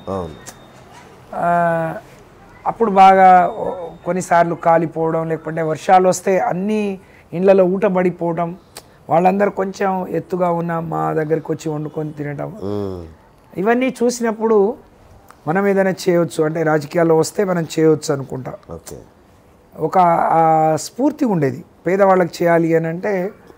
అప్పుడు బాగా కొన్నిసార్లు కాలిపోవడం, లేకపోతే వర్షాలు వస్తే అన్ని ఇండ్లలో ఊటబడిపోవడం, వాళ్ళందరూ కొంచెం ఎత్తుగా ఉన్న మా దగ్గరికి వచ్చి వండుకొని తినటం, ఇవన్నీ చూసినప్పుడు మనం ఏదైనా చేయవచ్చు, అంటే రాజకీయాల్లో వస్తే మనం చేయవచ్చు అనుకుంటా. ఒక స్ఫూర్తి ఉండేది పేదవాళ్ళకి చేయాలి అని. అంటే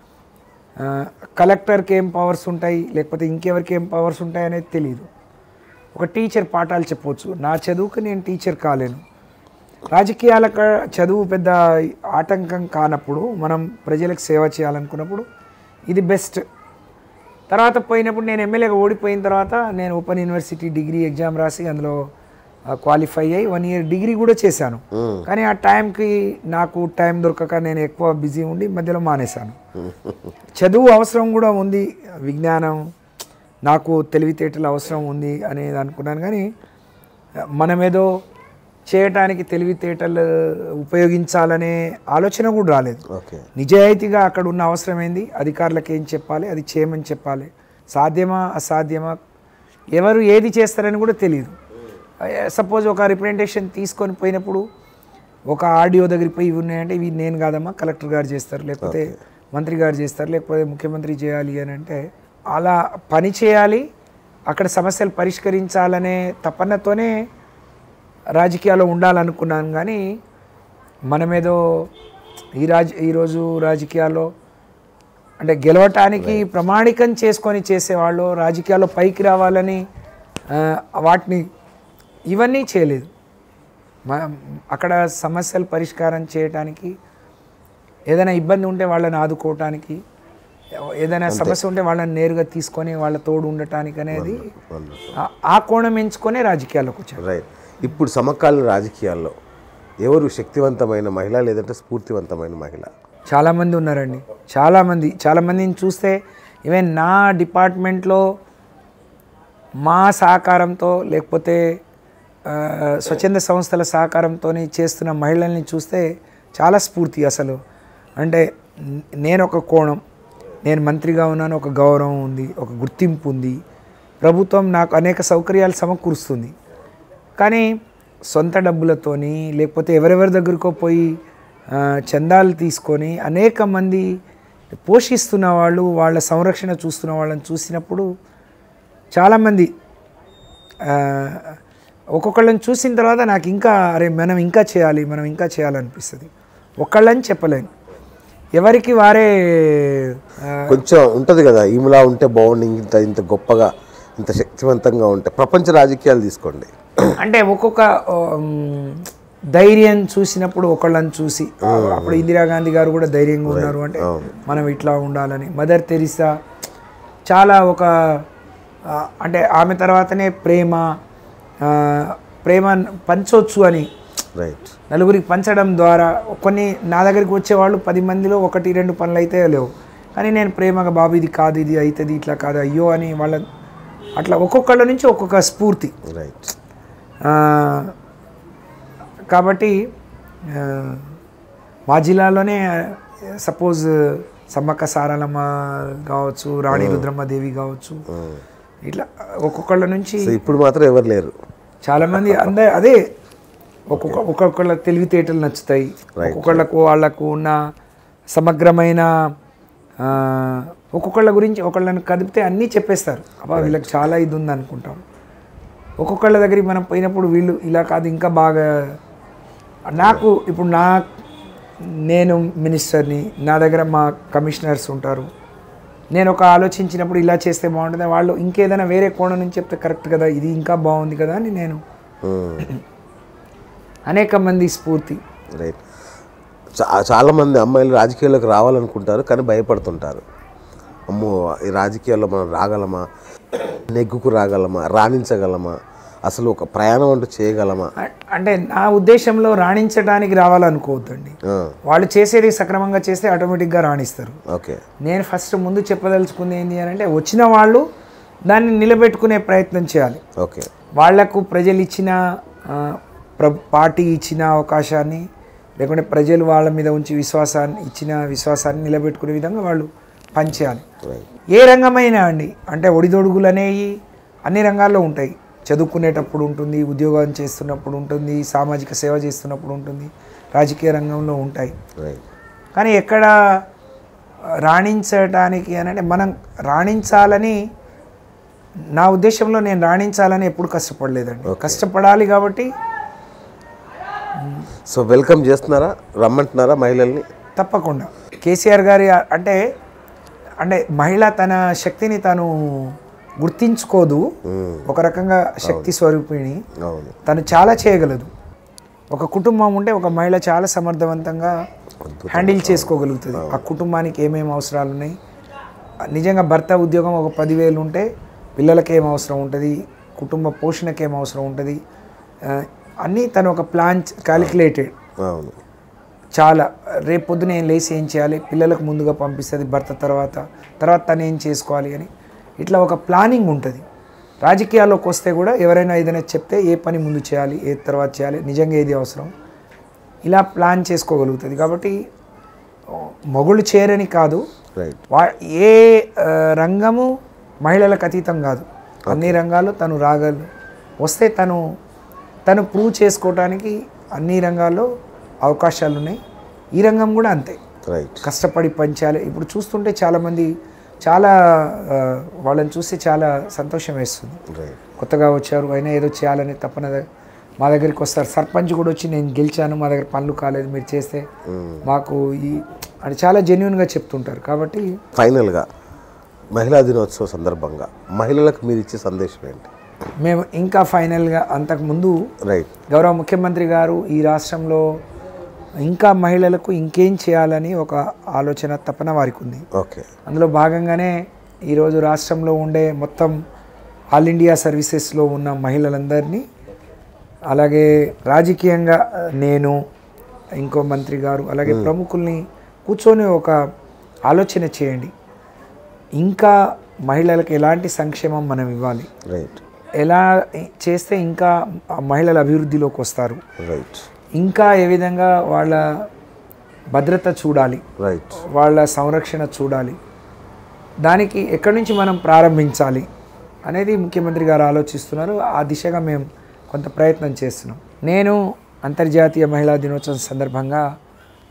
కలెక్టర్కి ఏం పవర్స్ ఉంటాయి, లేకపోతే ఇంకెవరికి ఏం పవర్స్ ఉంటాయి అనేది తెలియదు. ఒక టీచర్ పాఠాలు చెప్పవచ్చు, నా చదువుకు నేను టీచర్ కాలేను. రాజకీయాలకు చదువు పెద్ద ఆటంకం కానప్పుడు, మనం ప్రజలకు సేవ చేయాలనుకున్నప్పుడు ఇది బెస్ట్. తర్వాత పోయినప్పుడు నేను ఎమ్మెల్యేగా ఓడిపోయిన తర్వాత నేను ఓపెన్ యూనివర్సిటీ డిగ్రీ ఎగ్జామ్ రాసి అందులో క్వాలిఫై అయ్యి వన్ ఇయర్ డిగ్రీ కూడా చేశాను. కానీ ఆ టైంకి నాకు టైం దొరకక నేను ఎక్కువ బిజీ ఉండి మధ్యలో మానేశాను. చదువు అవసరం కూడా ఉంది, విజ్ఞానం, నాకు తెలివితేటలు అవసరం ఉంది అనేది అనుకున్నాను. కానీ మనమేదో చేయటానికి తెలివితేటలు ఉపయోగించాలనే ఆలోచన కూడా రాలేదు. నిజాయితీగా అక్కడ ఉన్న అవసరం ఏంది, అధికారులకు ఏం చెప్పాలి, అది చేయమని చెప్పాలి. సాధ్యమా అసాధ్యమా, ఎవరు ఏది చేస్తారని కూడా తెలియదు. సపోజ్ ఒక రిప్రజెంటేషన్ తీసుకొని పోయినప్పుడు ఒక ఆడియో దగ్గరికి పోయి ఇవి ఉన్నాయంటే ఇవి నేను కాదమ్మా కలెక్టర్ గారు చేస్తారు, లేకపోతే మంత్రి గారు చేస్తారు, లేకపోతే ముఖ్యమంత్రి చేయాలి అని అంటే అలా పని చేయాలి, అక్కడ సమస్యలు పరిష్కరించాలనే తపనతోనే రాజకీయాల్లో ఉండాలనుకున్నాను. కానీ మనమేదో ఈ రాజ ఈరోజు రాజకీయాల్లో అంటే గెలవటానికి ప్రమాణికం చేసుకొని చేసేవాళ్ళు, రాజకీయాల్లో పైకి రావాలని వాటిని ఇవన్నీ చేయలేదు. అక్కడ సమస్యలు పరిష్కారం చేయటానికి, ఏదైనా ఇబ్బంది ఉంటే వాళ్ళని ఆదుకోవటానికి, ఏదైనా సమస్య ఉంటే వాళ్ళని నేరుగా తీసుకొని వాళ్ళ తోడు ఉండటానికి అనేది ఆ కోణం ఎంచుకొనే రాజకీయాల్లోకి వచ్చారు. రైట్. ఇప్పుడు సమకాలీన రాజకీయాల్లో ఎవరు శక్తివంతమైన మహిళ లేదంటే స్ఫూర్తివంతమైన మహిళ? చాలామంది ఉన్నారండి, చాలామంది చాలామందిని చూస్తే ఈవెన్ నా డిపార్ట్మెంట్లో మా సహకారంతో లేకపోతే స్వచ్ఛంద సంస్థల సహకారంతో చేస్తున్న మహిళల్ని చూస్తే చాలా స్ఫూర్తి. అసలు అంటే నేను ఒక కోణం, నేను మంత్రిగా ఉన్నాను, ఒక గౌరవం ఉంది, ఒక గుర్తింపు ఉంది, ప్రభుత్వం నాకు అనేక సౌకర్యాలు సమకూరుస్తుంది. కానీ సొంత డబ్బులతోని లేకపోతే ఎవరెవరి దగ్గరకో పోయి చందాలు తీసుకొని అనేక మంది పోషిస్తున్న వాళ్ళు, వాళ్ళ సంరక్షణ చూస్తున్న వాళ్ళని చూసినప్పుడు చాలామంది ఒక్కొక్కళ్ళని చూసిన తర్వాత నాకు ఇంకా అరే మనం ఇంకా చేయాలి మనం ఇంకా చేయాలనిపిస్తుంది. ఒక్కళ్ళని చెప్పలేను, ఎవరికి వారే కొంచెం ఉంటుంది కదా, ఈమెలా ఉంటే బాగుండి, ఇంత ఇంత గొప్పగా ఇంత శక్తివంతంగా ఉంటే. ప్రపంచ రాజకీయాలు తీసుకోండి, అంటే ఒక్కొక్క ధైర్యం చూసినప్పుడు ఒకళ్ళని చూసి, అప్పుడు ఇందిరాగాంధీ గారు కూడా ధైర్యంగా ఉన్నారు అంటే మనం ఇట్లా ఉండాలని. మదర్ తెరిసా చాలా ఒక అంటే ఆమె తర్వాతనే ప్రేమ ప్రేమ పంచవచ్చు అని రైట్ నలుగురికి పంచడం ద్వారా కొన్ని నా దగ్గరికి వచ్చేవాళ్ళు పది మందిలో ఒకటి రెండు పనులు అయితే లేవు, కానీ నేను ప్రేమగా బాబు ఇది కాదు ఇది అవుతుంది ఇట్లా కాదు అయ్యో అని వాళ్ళ అట్లా ఒక్కొక్కళ్ళ నుంచి ఒక్కొక్క స్ఫూర్తి. రైట్ కాబట్టి మా జిల్లాలోనే సపోజ్ సమ్మక్క సారలమ్మ కావచ్చు, రాణి రుద్రమ్మదేవి కావచ్చు, ఇట్లా ఒక్కొక్కళ్ళ నుంచి ఇప్పుడు మాత్రం ఎవరు లేరు, చాలామంది అందరు అదే ఒక్కొక్క ఒక్కొక్కళ్ళ తెలివితేటలు నచ్చుతాయి, ఒక్కొక్కళ్ళకు వాళ్ళకు ఉన్న సమగ్రమైన ఒక్కొక్కళ్ళ గురించి ఒకళ్ళని కదిపితే అన్నీ చెప్పేస్తారు. అబ్బా వీళ్ళకి చాలా ఇది ఉంది అనుకుంటాం. ఒక్కొక్కళ్ళ దగ్గరికి మనం పోయినప్పుడు వీళ్ళు ఇలా కాదు ఇంకా బాగా. నాకు ఇప్పుడు నా నేను మినిస్టర్ని, నా దగ్గర మా కమిషనర్స్ ఉంటారు, నేను ఒక ఆలోచించినప్పుడు ఇలా చేస్తే బాగుంటుంది, వాళ్ళు ఇంకేదైనా వేరే కోణం నుంచి చెప్తే కరెక్ట్ కదా ఇది ఇంకా బాగుంది కదా అని నేను అనేక మంది స్ఫూర్తి. రైట్ చాలామంది అమ్మాయిలు రాజకీయాల్లోకి రావాలనుకుంటారు కానీ భయపడుతుంటారు. అమ్మో ఈ రాజకీయాల్లో మనం రాగలమా, నెగ్గుకు రాగలమా, రాణించగలమా, అసలు ఒక ప్రయాణం అంటూ చేయగలమా? అంటే నా ఉద్దేశంలో రాణించడానికి రావాలనుకోవద్దండి, వాళ్ళు చేసేది సక్రమంగా చేస్తే ఆటోమేటిక్గా రాణిస్తారు. ఓకే, నేను ఫస్ట్ ముందు చెప్పదలుచుకుంది ఏంటి అని అంటే వచ్చిన వాళ్ళు దాన్ని నిలబెట్టుకునే ప్రయత్నం చేయాలి. ఓకే, వాళ్లకు ప్రజలు ఇచ్చిన పార్టీ ఇచ్చిన అవకాశాన్ని లేకుంటే ప్రజలు వాళ్ళ మీద ఉంచి విశ్వాసాన్ని ఇచ్చిన విశ్వాసాన్ని నిలబెట్టుకునే విధంగా వాళ్ళు పనిచేయాలి. ఏ రంగమైనా అండి, అంటే ఒడిదొడుగులు అనేవి అన్ని రంగాల్లో ఉంటాయి. చదువుకునేటప్పుడు ఉంటుంది, ఉద్యోగం చేస్తున్నప్పుడు ఉంటుంది, సామాజిక సేవ చేస్తున్నప్పుడు ఉంటుంది, రాజకీయ రంగంలో ఉంటాయి. కానీ ఎక్కడ రాణించడానికి అని అంటే మనం రాణించాలని నా ఉద్దేశంలో నేను రాణించాలని ఎప్పుడు కష్టపడలేదండి. కష్టపడాలి కాబట్టి. సో వెల్కమ్ చేస్తున్నారా, రమ్మంటున్నారా మహిళల్ని? తప్పకుండా. కేసీఆర్ గారి అంటే అంటే మహిళ తన శక్తిని తను గుర్తించుకోదు, ఒక రకంగా శక్తి స్వరూపిణి, తను చాలా చేయగలదు. ఒక కుటుంబం ఉంటే ఒక మహిళ చాలా సమర్థవంతంగా హ్యాండిల్ చేసుకోగలుగుతుంది. ఆ కుటుంబానికి ఏమేమి అవసరాలు ఉన్నాయి, నిజంగా భర్త ఉద్యోగం ఒక పదివేలు ఉంటే పిల్లలకి ఏం అవసరం ఉంటుంది, కుటుంబ పోషణకి ఏం అవసరం ఉంటుంది, అన్నీ తను ఒక ప్లాన్ క్యాలిక్యులేటెడ్. చాలా రేపు పొద్దున ఏం లేసి ఏం చేయాలి, పిల్లలకు ముందుగా పంపిస్తుంది, భర్త తర్వాత తర్వాత తను ఏం చేసుకోవాలి అని ఇట్లా ఒక ప్లానింగ్ ఉంటుంది. రాజకీయాల్లోకి వస్తే కూడా ఎవరైనా ఏదైనా చెప్తే ఏ పని ముందు చేయాలి, ఏ తర్వాత చేయాలి, నిజంగా ఏది అవసరం, ఇలా ప్లాన్ చేసుకోగలుగుతుంది. కాబట్టి మొగుళ్ళు చేరని కాదు, వా ఏ రంగము మహిళలకు అతీతం కాదు, అన్ని రంగాల్లో తను రాగలరు. వస్తే తను తను ప్రూవ్ చేసుకోవడానికి అన్ని రంగాల్లో అవకాశాలు ఉన్నాయి. ఈ రంగం కూడా అంతే, కష్టపడి పనిచేయాలి. ఇప్పుడు చూస్తుంటే చాలామంది చాలా వాళ్ళని చూస్తే చాలా సంతోషం వేస్తుంది. కొత్తగా వచ్చారు అయినా ఏదో చేయాలని తప్పన మా దగ్గరికి వస్తారు. సర్పంచ్ కూడా వచ్చి నేను గెలిచాను, మా దగ్గర పనులు కాలేదు, మీరు చేస్తే మాకు ఈ అని చాలా జెన్యున్గా చెప్తుంటారు. కాబట్టి ఫైనల్గా మహిళా దినోత్సవ సందర్భంగా మహిళలకు మీరు ఇచ్చే సందేశం ఏంటి? మేము ఇంకా ఫైనల్గా అంతకుముందు రైట్ గౌరవ ముఖ్యమంత్రి గారు ఈ రాష్ట్రంలో ఇంకా మహిళలకు ఇంకేం చేయాలని ఒక ఆలోచన తపన వారికి ఉంది. ఓకే, అందులో భాగంగానే ఈరోజు రాష్ట్రంలో ఉండే మొత్తం ఆల్ ఇండియా సర్వీసెస్లో ఉన్న మహిళలందరినీ, అలాగే రాజకీయంగా నేను ఇంకో మంత్రి గారు అలాగే ప్రముఖుల్ని కూర్చొని ఒక ఆలోచన చేయండి, ఇంకా మహిళలకు ఎలాంటి సంక్షేమం మనం ఇవ్వాలి, రైట్ ఎలా చేస్తే ఇంకా మహిళల అభివృద్ధిలోకి వస్తారు, రైట్ ఇంకా ఏ విధంగా వాళ్ళ భద్రత చూడాలి, రైట్ వాళ్ళ సంరక్షణ చూడాలి, దానికి ఎక్కడి నుంచి మనం ప్రారంభించాలి అనేది ముఖ్యమంత్రి గారు ఆలోచిస్తున్నారు. ఆ దిశగా మేము కొంత ప్రయత్నం చేస్తున్నాం. నేను అంతర్జాతీయ మహిళా దినోత్సవం సందర్భంగా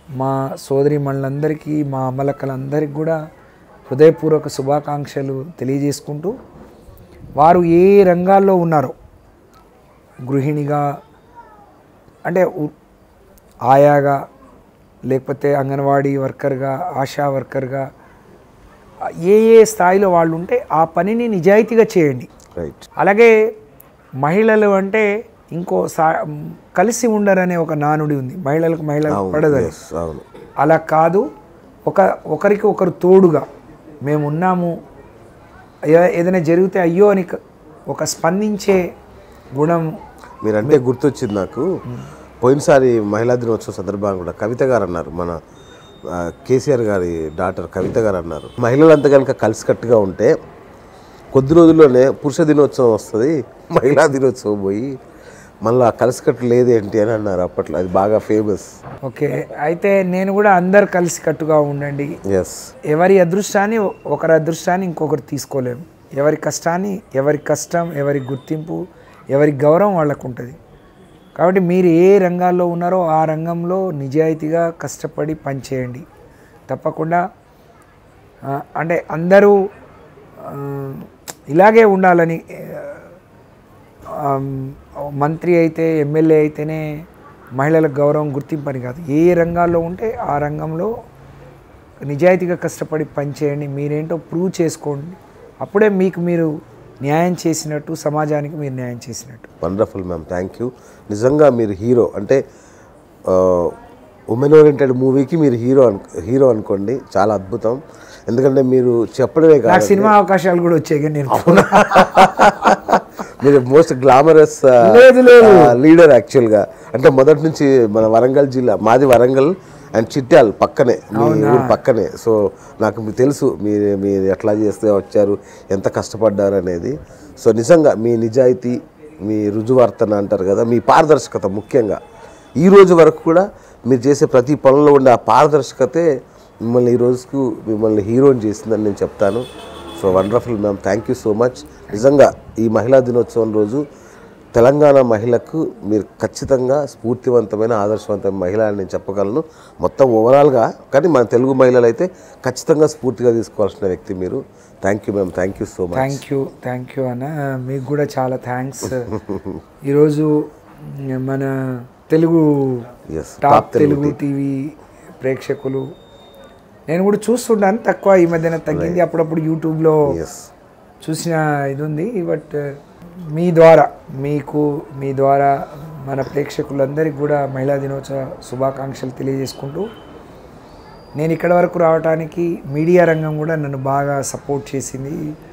మా సోదరి మనులందరికీ మా అమలక్కలందరికీ కూడా హృదయపూర్వక శుభాకాంక్షలు తెలియజేసుకుంటూ వారు ఏ రంగాల్లో ఉన్నారో గృహిణిగా అంటే ఆయాగా లేకపోతే అంగన్వాడీ వర్కర్గా ఆశా వర్కర్గా ఏ ఏ స్థాయిలో వాళ్ళు ఉంటే ఆ పనిని నిజాయితీగా చేయండి. రైట్. అలాగే మహిళలు అంటే ఇంకో సా కలిసి ఉండరనే ఒక నానుడి ఉంది, మహిళలకు మహిళలకు పడదని. అలా కాదు, ఒక ఒకరికి ఒకరు తోడుగా మేము ఉన్నాము, ఏదైనా జరిగితే అయ్యో అని ఒక స్పందించే గుణం. మీరంటే గుర్తొచ్చింది నాకు, పోయినసారి మహిళా దినోత్సవం సందర్భంగా కూడా కవిత గారు అన్నారు, మన కేసీఆర్ గారి డాటర్ కవిత గారు అన్నారు, మహిళలంతా కనుక కలిసికట్టుగా ఉంటే కొద్ది రోజుల్లోనే పురుష దినోత్సవం వస్తుంది, మహిళా దినోత్సవం పోయి మళ్ళీ కలిసికట్టు లేదేంటి అని అన్నారు అప్పట్లో. అది బాగా ఫేమస్. ఓకే, అయితే నేను కూడా అందరు కలిసికట్టుగా ఉండండి. ఎస్. ఎవరి అదృష్టాన్ని ఒకరి అదృష్టాన్ని ఇంకొకరు తీసుకోలేము. ఎవరి కష్టాన్ని ఎవరి కష్టం ఎవరి గుర్తింపు ఎవరి గౌరవం వాళ్ళకు ఉంటుంది. కాబట్టి మీరు ఏ రంగాల్లో ఉన్నారో ఆ రంగంలో నిజాయితీగా కష్టపడి పనిచేయండి. తప్పకుండా అంటే అందరూ ఇలాగే ఉండాలని, మంత్రి అయితే ఎమ్మెల్యే అయితేనే మహిళలకు గౌరవం గుర్తింపు అని కాదు. ఏ రంగాల్లో ఉంటే ఆ రంగంలో నిజాయితీగా కష్టపడి పనిచేయండి, మీరేంటో ప్రూవ్ చేసుకోండి. అప్పుడే మీకు మీరు న్యాయం చేసినట్టు, సమాజానికి మీరు న్యాయం చేసినట్టు. Wonderful ma'am, thank you. నిజంగా మీరు హీరో. అంటే ఉమెన్ ఓరియంటెడ్ మూవీకి మీరు హీరో అను హీరో అనుకోండి, చాలా అద్భుతం. ఎందుకంటే మీరు చెప్పడమే కాదు, సినిమా అవకాశాలు కూడా వచ్చాయి. నేను మీరు మోస్ట్ గ్లామరస్ లీడర్ యాక్చువల్గా. అంటే మొదటి నుంచి మన వరంగల్ జిల్లా, మాది వరంగల్ అండ్ చిట్యాల్ పక్కనే, మీ ఊరు పక్కనే. సో నాకు మీకు తెలుసు మీరు మీరు ఎట్లా చేస్తే వచ్చారు, ఎంత కష్టపడ్డారు అనేది. సో నిజంగా మీ నిజాయితీ, మీ రుజువర్తన అంటారు కదా, మీ పారదర్శకత ముఖ్యంగా ఈ రోజు వరకు కూడా మీరు చేసే ప్రతి పనుల్లో ఉండే ఆ పారదర్శకతే మిమ్మల్ని ఈ రోజుకు మిమ్మల్ని హీరోని చేసిందని నేను చెప్తాను. So wonderful ma'am, thank you so much. నిజంగా ఈ మహిళా దినోత్సవం రోజు తెలంగాణ మహిళకు మీరు ఖచ్చితంగా స్ఫూర్తివంతమైన ఆదర్శవంతమైన మహిళ అని నేను చెప్పగలను మొత్తం ఓవరాల్గా. కానీ మన తెలుగు మహిళలు అయితే ఖచ్చితంగా స్ఫూర్తిగా తీసుకోవాల్సిన వ్యక్తి మీరు. Thank you ma'am, thank you so much. Thank you thank you అన్న, మీకు కూడా చాలా థ్యాంక్స్. ఈరోజు మన తెలుగు టాప్ తెలుగు టీవీ ప్రేక్షకులు, నేను కూడా చూస్తుంటాను, తక్కువ ఈ మధ్యన తగ్గింది, అప్పుడప్పుడు యూట్యూబ్లో చూసిన ఇది ఉంది. బట్ మీ ద్వారా, మీకు మీ ద్వారా మన ప్రేక్షకులందరికీ కూడా మహిళా దినోత్సవ శుభాకాంక్షలు తెలియజేసుకుంటూ, నేను ఇక్కడ వరకు రావడానికి మీడియా రంగం కూడా నన్ను బాగా సపోర్ట్ చేసింది.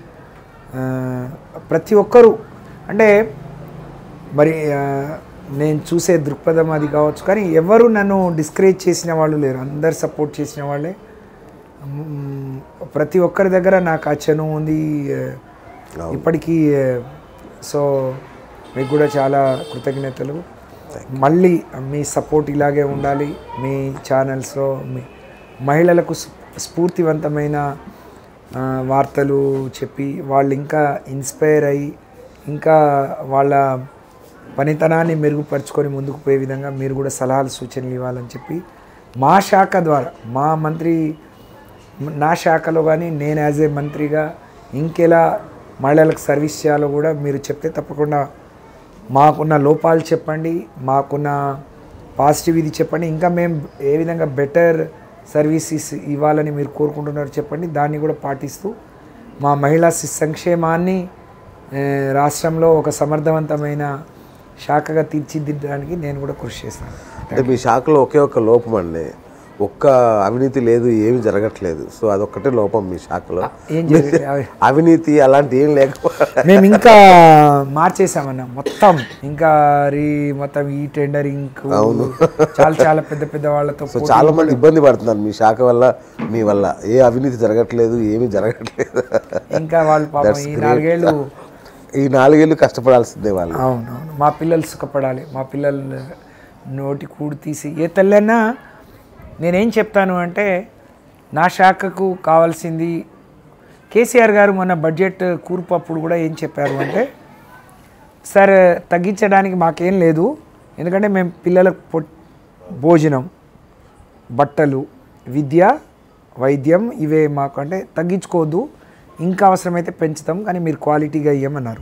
ప్రతి ఒక్కరూ అంటే మరి నేను చూసే దృక్పథం అది కావచ్చు, కానీ ఎవరు నన్ను డిస్కరేజ్ చేసిన వాళ్ళు లేరు, అందరు సపోర్ట్ చేసిన వాళ్ళే. ప్రతి ఒక్కరి దగ్గర నాకు ఆ చనువు ఉంది ఇప్పటికీ. సో మీకు కూడా చాలా కృతజ్ఞతలు. మళ్ళీ మీ సపోర్ట్ ఇలాగే ఉండాలి. మీ ఛానల్స్లో మీ మహిళలకు స్ఫూర్తివంతమైన వార్తలు చెప్పి వాళ్ళు ఇంకా ఇన్స్పైర్ అయ్యి ఇంకా వాళ్ళ పనితనాన్ని మెరుగుపరుచుకొని ముందుకు పోయే విధంగా మీరు కూడా సలహాలు సూచనలు ఇవ్వాలని చెప్పి మా శాఖ ద్వారా, మా మంత్రి నా శాఖలో కానీ నేను యాజ్ ఏ మంత్రిగా ఇంకెలా మహిళలకు సర్వీస్ చేయాలో కూడా మీరు చెప్తే తప్పకుండా మాకున్న లోపాలు చెప్పండి, మాకున్న పాజిటివ్ ఇది చెప్పండి, ఇంకా మేము ఏ విధంగా బెటర్ సర్వీసెస్ ఇవ్వాలని మీరు కోరుకుంటున్నారో చెప్పండి. దాన్ని కూడా పాటిస్తూ మా మహిళా సంక్షేమాన్ని రాష్ట్రంలో ఒక సమర్థవంతమైన శాఖగా తీర్చిదిద్దడానికి నేను కూడా కృషి చేస్తాను. అంటే మీ శాఖలో ఒకే ఒక్క లోపం అండి, ఒక్క అవినీతి లేదు, ఏమి జరగట్లేదు. సో అదొక్కటే లోపం మీ శాఖలో. అవినీతి అలాంటి ఏం లేకపోతే మేము ఇంకా మార్చేసామన్న మొత్తం, ఇంకా రీ మొత్తం ఈ టెండరింగ్ చాలా చాలా పెద్ద పెద్ద వాళ్ళతో సో చాలా మంది ఇబ్బంది పడుతున్నారు మీ శాఖ వల్ల, మీ వల్ల ఏ అవినీతి జరగట్లేదు, ఏమీ జరగట్లేదు. ఇంకా వాళ్ళు పాపం ఈ నాలుగేళ్ళు ఈ నాలుగేళ్ళు కష్టపడాల్సిందే వాళ్ళు. అవునవును, మా పిల్లలు సుఖపడాలి, మా పిల్లలు నోటి కూడి తీసి. ఏ తల్లైనా నేనేం చెప్తాను అంటే, నా శాఖకు కావాల్సింది కేసీఆర్ గారు మొన్న బడ్జెట్ కూర్పు అప్పుడు కూడా ఏం చెప్పారు అంటే, సార్ తగ్గించడానికి మాకేం లేదు, ఎందుకంటే మేము పిల్లలకు భోజనం బట్టలు, విద్య, వైద్యం ఇవే మాకు అంటే తగ్గించుకోవద్దు, ఇంకా అవసరమైతే పెంచుతాం కానీ మీరు క్వాలిటీగా ఇవ్వమన్నారు.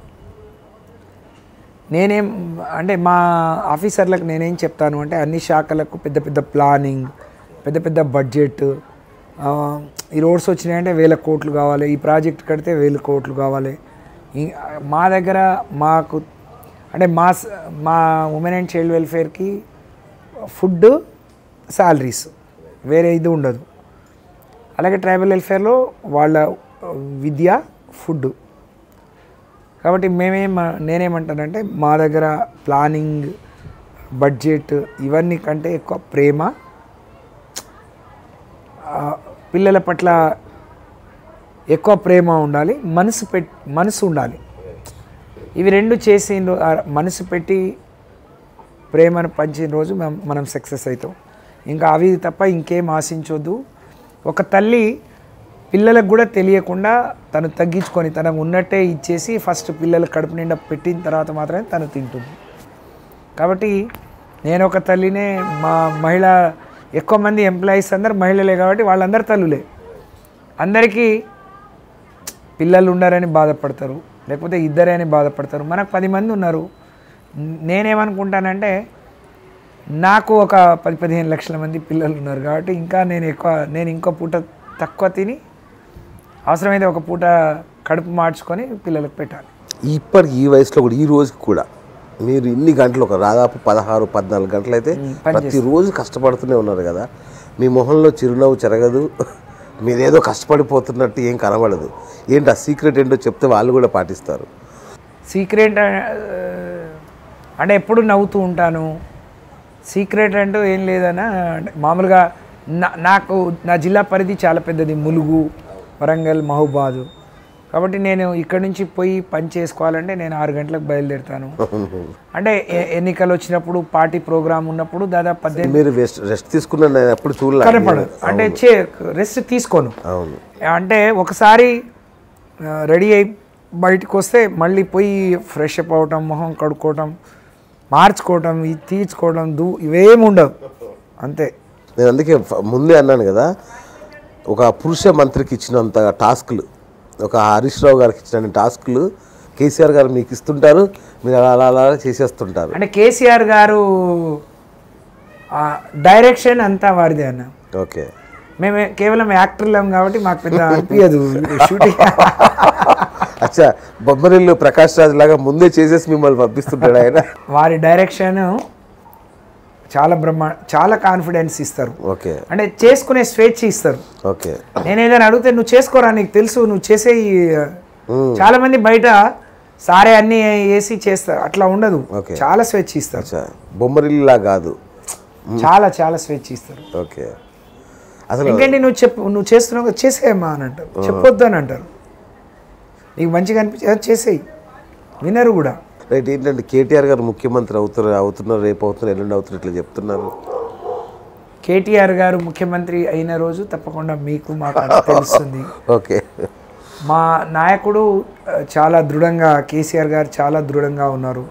నేనేం అంటే మా ఆఫీసర్లకు నేనేం చెప్తాను అంటే అన్ని శాఖలకు పెద్ద పెద్ద ప్లానింగ్, పెద్ద పెద్ద బడ్జెట్, ఈ రోడ్స్ వచ్చినాయంటే వేల కోట్లు కావాలి, ఈ ప్రాజెక్ట్ కడితే వేల కోట్లు కావాలి. మా దగ్గర మాకు అంటే మా మా ఉమెన్ అండ్ చైల్డ్ వెల్ఫేర్కి ఫుడ్, శాలరీస్, వేరే ఇది ఉండదు. అలాగే ట్రైబల్ వెల్ఫేర్లో వాళ్ళ విద్య, ఫుడ్. కాబట్టి మేమేం నేనేమంటానంటే మా దగ్గర ప్లానింగ్, బడ్జెట్ ఇవన్నీ కంటే ఎక్కువ ప్రేమ, పిల్లల పట్ల ఎక్కువ ప్రేమ ఉండాలి, మనసు పెట్ మనసు ఉండాలి. ఇవి రెండు చేసి మనసు పెట్టి ప్రేమను పంచిన రోజు మనం సక్సెస్ అవుతాం. ఇంకా అవి తప్ప ఇంకేం ఆశించొద్దు. ఒక తల్లి పిల్లలకు కూడా తెలియకుండా తను తగ్గించుకొని తనకు ఉన్నట్టే ఇచ్చేసి ఫస్ట్ పిల్లల కడుపు నిండా పెట్టిన తర్వాత మాత్రమే తను తింటుంది. కాబట్టి నేను ఒక తల్లినే, మా మహిళ ఎక్కువ మంది ఎంప్లాయీస్ అందరు మహిళలే కాబట్టి వాళ్ళందరూ తల్లులే. అందరికీ పిల్లలు ఉండారని బాధపడతారు, లేకపోతే ఇద్దరే అని బాధపడతారు. మనకు పది మంది ఉన్నారు. నేనేమనుకుంటానంటే నాకు ఒక పది పదిహేను లక్షల మంది పిల్లలు ఉన్నారు కాబట్టి ఇంకా నేను ఎక్కువ నేను ఇంకో పూట తక్కువ తిని అవసరమైతే ఒక పూట కడుపు మార్చుకొని పిల్లలకు పెట్టాలి. ఇప్పటికి ఈ వయసులో కూడా ఈ రోజుకి కూడా మీరు ఇన్ని గంటలు, ఒక దాదాపు పదహారు పద్నాలుగు గంటలు అయితే ప్రతిరోజు కష్టపడుతూనే ఉన్నారు కదా. మీ మొహంలో చిరునవ్వు చెరగదు, మీరేదో కష్టపడిపోతున్నట్టు ఏం కనబడదు. ఏంటి ఆ సీక్రెట్ ఏంటో చెప్తే వాళ్ళు కూడా పాటిస్తారు. సీక్రెట్ అంటే ఎప్పుడు నవ్వుతూ ఉంటాను. సీక్రెట్ అంటూ ఏం లేదన్నా, మామూలుగా నా నాకు నా జిల్లా పరిధి చాలా పెద్దది, ములుగు, వరంగల్, మహబూబాదు. కాబట్టి నేను ఇక్కడి నుంచి పోయి పని చేసుకోవాలంటే నేను ఆరు గంటలకు బయలుదేరుతాను. అంటే ఎన్నికలు వచ్చినప్పుడు, పార్టీ ప్రోగ్రామ్ ఉన్నప్పుడు దాదాపు పద్దెనిమిది మీరు రెస్ట్ తీసుకున్న ఎప్పుడు చూడలేదు, కనపడదు. అంటే చే రెస్ట్ తీసుకోను. అంటే ఒకసారి రెడీ అయి బయటకు వస్తే మళ్ళీ పోయి ఫ్రెష్ అప్ అవటం, మొహం కడుక్కోవటం, మార్చుకోవటం, ఇది తీర్చుకోవడం, దూ ఇవేమి ఉండవు. అంతే. నేను అందుకే ముందే అన్నాను కదా, ఒక పురుష మంత్రికి ఇచ్చినంత టాస్క్లు, ఒక హరీష్ రావు గారికి ఇచ్చిన టాస్క్లు కేసీఆర్ గారు మీకు ఇస్తుంటారు, మీరు అలా అలా అలా చేసేస్తుంటారు. అంటే కేసీఆర్ గారు డైరెక్షన్ అంతా వారిదే అన్న. ఓకే, మేము కేవలం యాక్టర్లం కాబట్టి మాకు పెద్ద అనిపించదు షూటింగ్. అచ్చా, బొమ్మరిల్లు ప్రకాష్ రాజ్ లాగా ముందే చేసేసి మిమ్మల్ని పంపిస్తుంటాడు ఆయన. వారి డైరెక్షన్ చాలా బ్రహ్మ చాలా కాన్ఫిడెన్స్ ఇస్తారు. ఓకే, అంటే చేసుకునే స్వేచ్ఛ ఇస్తారు. ఓకే, నేను ఏదైనా అడిగితే నువ్వు చేసుకోరా, నీకు తెలుసు, నువ్వు చేసే. చాలా మంది బయట సారే అన్ని వేసి చేస్తారు, అట్లా ఉండదు. చాలా స్వేచ్ఛ ఇస్తారు. బొమ్మరిల్లా కాదు, చాలా చాలా స్వేచ్ఛ ఇస్తారు. ఓకే, అసలు ఇంకేంటి నువ్వు చెప్పు, నువ్వు చేస్తున్నావు చేసేయమ్మా అని అంటారు, చెప్పొద్దు అని అంటారు. నీకు మంచిగా అనిపించే చేసేయి, వినరు కూడా. రైట్. ఏంటంటే కేటీఆర్ గారు ముఖ్యమంత్రి అవుతున్నారు అవుతున్నారు రేపు అవుతున్నారు ఎల్లుండి అవుతున్నారు ఇట్లా చెప్తున్నారు. కేటీఆర్ గారు ముఖ్యమంత్రి అయిన రోజు తప్పకుండా మీకు మాకు తెలుస్తుంది. ఓకే, మా నాయకుడు చాలా దృఢంగా, కేసీఆర్ గారు చాలా దృఢంగా ఉన్నారు.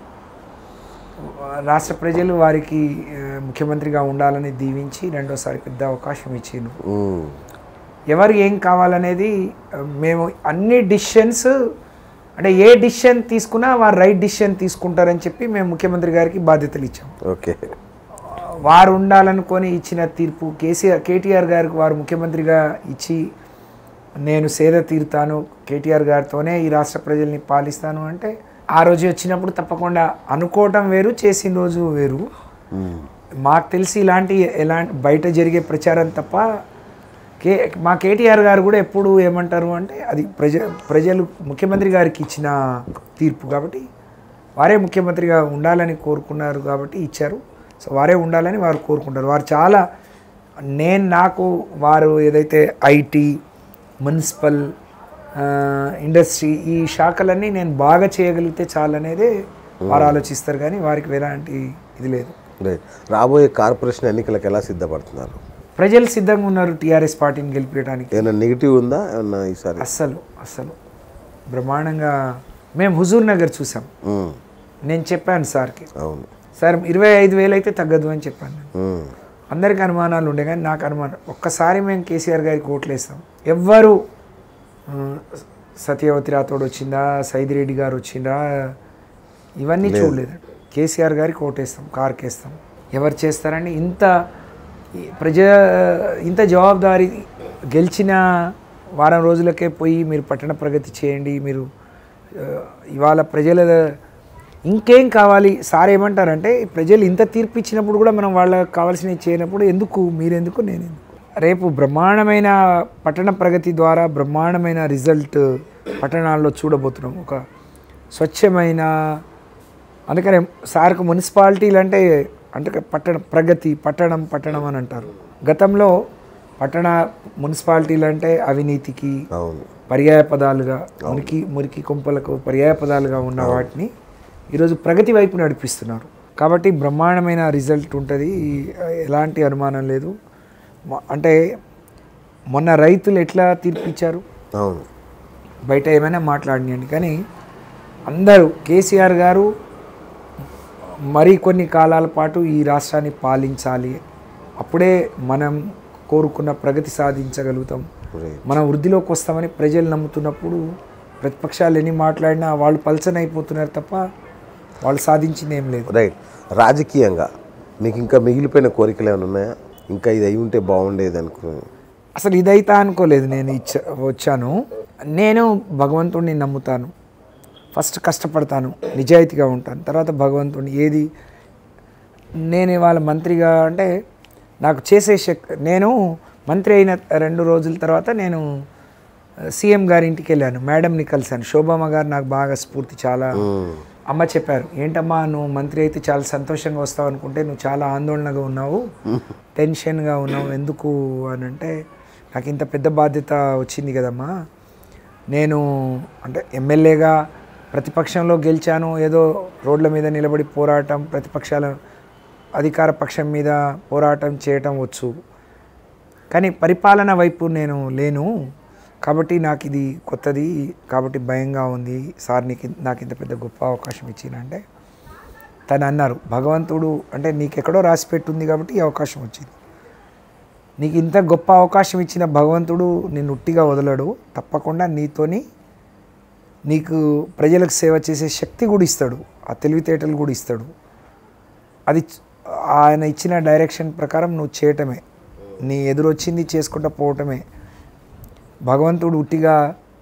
రాష్ట్ర ప్రజలు వారికి ముఖ్యమంత్రిగా ఉండాలని దీవించి రెండోసారి పెద్ద అవకాశం ఇచ్చిండు. ఎవరు ఏం కావాలనేది మేము అన్ని డిసిషన్స్, అంటే ఏ డిసిషన్ తీసుకున్నా వారు రైట్ డిసిషన్ తీసుకుంటారని చెప్పి మేము ముఖ్యమంత్రి గారికి బాధ్యతలు ఇచ్చాం. ఓకే, వారు ఉండాలనుకొని ఇచ్చిన తీర్పు కేసీఆర్ కేటీఆర్ గారికి వారు ముఖ్యమంత్రిగా ఇచ్చి నేను సేద తీరుతాను, కేటీఆర్ గారితోనే ఈ రాష్ట్ర ప్రజల్ని పాలిస్తాను అంటే ఆ రోజు వచ్చినప్పుడు తప్పకుండా అనుకోవటం వేరు, చేసిన రోజు వేరు. మాకు తెలిసి ఇలాంటి ఎలాంటి బయట జరిగే ప్రచారం తప్ప కే మా కేటీఆర్ గారు కూడా ఎప్పుడు ఏమంటారు అంటే అది ప్రజ ప్రజలు ముఖ్యమంత్రి గారికి ఇచ్చిన తీర్పు కాబట్టి వారే ముఖ్యమంత్రిగా ఉండాలని కోరుకున్నారు కాబట్టి ఇచ్చారు. సో వారే ఉండాలని వారు కోరుకుంటారు. వారు చాలా నేను నాకు వారు ఏదైతే ఐటీ, మున్సిపల్, ఇండస్ట్రీ ఈ శాఖలన్నీ నేను బాగా చేయగలిగితే చాలనేదే వారు ఆలోచిస్తారు, కానీ వారికి ఎలాంటి ఇది లేదు. రాబోయే కార్పొరేషన్ ఎన్నికలకు ఎలా సిద్ధపడుతున్నారు? ప్రజలు సిద్ధంగా ఉన్నారు టీఆర్ఎస్ పార్టీని గెలిపించడానికి. ఏమైనా నెగిటివ్ ఉందా ఏమన్నా ఈసారి? అస్సలు అస్సలు బ్రహ్మాండంగా. మేము హుజూర్ నగర్ చూసాం. నేను చెప్పాను సార్కి, అవును సార్ ఇరవై ఐదు వేలు అయితే తగ్గదు అని చెప్పాను. అందరికి అనుమానాలు ఉండే కానీ నాకు అనుమానం ఒక్కసారి మేము కేసీఆర్ గారికి ఓట్లేస్తాం. ఎవ్వరు సత్యవతి రాథోడ్ వచ్చిందా, సైదిరెడ్డి గారు వచ్చిందా, ఇవన్నీ చూడలేదు. కేసీఆర్ గారికి ఓటేస్తాం, కార్కేస్తాం. ఎవరు చేస్తారని ఇంత ప్రజా ఇంత జవాబుదారీ గెలిచిన వారం రోజులకే పోయి మీరు పట్టణ ప్రగతి చేయండి, మీరు ఇవాళ ప్రజల ఇంకేం కావాలి సార్ ఏమంటారంటే, ప్రజలు ఇంత తీర్పు ఇచ్చినప్పుడు కూడా మనం వాళ్ళకి కావాల్సినవి చేయనప్పుడు ఎందుకు మీరెందుకు నేను ఎందుకు. రేపు బ్రహ్మాండమైన పట్టణ ప్రగతి ద్వారా బ్రహ్మాండమైన రిజల్ట్ పట్టణాల్లో చూడబోతున్నాం. ఒక స్వచ్ఛమైన, అందుకనే సార్కు మున్సిపాలిటీలు అంటే అంటే పట్టణ ప్రగతి పట్టణం పట్టణం అని అంటారు. గతంలో పట్టణ మున్సిపాలిటీలు అంటే అవినీతికి పర్యాయ పదాలుగా, మురికి మురికి కుంపలకు పర్యాయ పదాలుగా ఉన్న వాటిని ఈరోజు ప్రగతి వైపు నడిపిస్తున్నారు. కాబట్టి బ్రహ్మాండమైన రిజల్ట్ ఉంటుంది, ఎలాంటి అనుమానం లేదు. అంటే మొన్న రైతులు ఎట్లా తీర్పిచ్చారు, బయట ఏమైనా మాట్లాడినండి, కానీ అందరూ కేసీఆర్ గారు మరి కొన్ని కాలాల పాటు ఈ రాష్ట్రాన్ని పాలించాలి, అప్పుడే మనం కోరుకున్న ప్రగతి సాధించగలుగుతాం, మనం వృద్ధిలోకి వస్తామని ప్రజలు నమ్ముతున్నప్పుడు ప్రతిపక్షాలు ఎన్ని మాట్లాడినా వాళ్ళు పల్చన అయిపోతున్నారు తప్ప వాళ్ళు సాధించింది ఏం లేదు. రైట్. రాజకీయంగా మీకు ఇంకా మిగిలిపోయిన కోరికలు ఏమైనా ఉన్నాయా? ఇంకా ఇది అయి ఉంటే బాగుండేది అనుకో. అసలు ఇదైతే అనుకోలేదు. నేను ఇచ్చ వచ్చాను నేను భగవంతుడిని నమ్ముతాను, ఫస్ట్ కష్టపడతాను, నిజాయితీగా ఉంటాను, తర్వాత భగవంతుడిని ఏది నేను ఇవాళ మంత్రిగా అంటే నాకు చేసే శక్తి. నేను మంత్రి అయిన రెండు రోజుల తర్వాత నేను సీఎం గారి ఇంటికి వెళ్ళాను, మేడంని కలిశాను. శోభమ్మ గారు నాకు బాగా స్ఫూర్తి. చాలా అమ్మ చెప్పారు, ఏంటమ్మా నువ్వు మంత్రి అయితే చాలా సంతోషంగా వస్తావు అనుకుంటే నువ్వు చాలా ఆందోళనగా ఉన్నావు, టెన్షన్గా ఉన్నావు, ఎందుకు అని అంటే, నాకు ఇంత పెద్ద బాధ్యత వచ్చింది కదమ్మా, నేను అంటే ఎమ్మెల్యేగా ప్రతిపక్షంలో గెలిచాను, ఏదో రోడ్ల మీద నిలబడి పోరాటం, ప్రతిపక్షాల అధికార పక్షం మీద పోరాటం చేయటం వచ్చు, కానీ పరిపాలన వైపు నేను లేను, కాబట్టి నాకు ఇది కొత్తది, కాబట్టి భయంగా ఉంది సార్, నీకు నాకు ఇంత పెద్ద గొప్ప అవకాశం ఇచ్చిందంటే తను అన్నారు, భగవంతుడు అంటే నీకు ఎక్కడో రాసి పెట్టుంది కాబట్టి ఈ అవకాశం వచ్చింది, నీకు ఇంత గొప్ప అవకాశం ఇచ్చిన భగవంతుడు నిన్ను ఉట్టిగా వదలడు, తప్పకుండా నీతోని నీకు ప్రజలకు సేవ చేసే శక్తి కూడా ఇస్తాడు, ఆ తెలివితేటలు కూడా ఇస్తాడు, అది ఆయన ఇచ్చిన డైరెక్షన్ ప్రకారం నువ్వు చేయటమే, నీ ఎదురొచ్చింది చేసుకుంటూ పోవటమే. భగవంతుడు ఉట్టిగా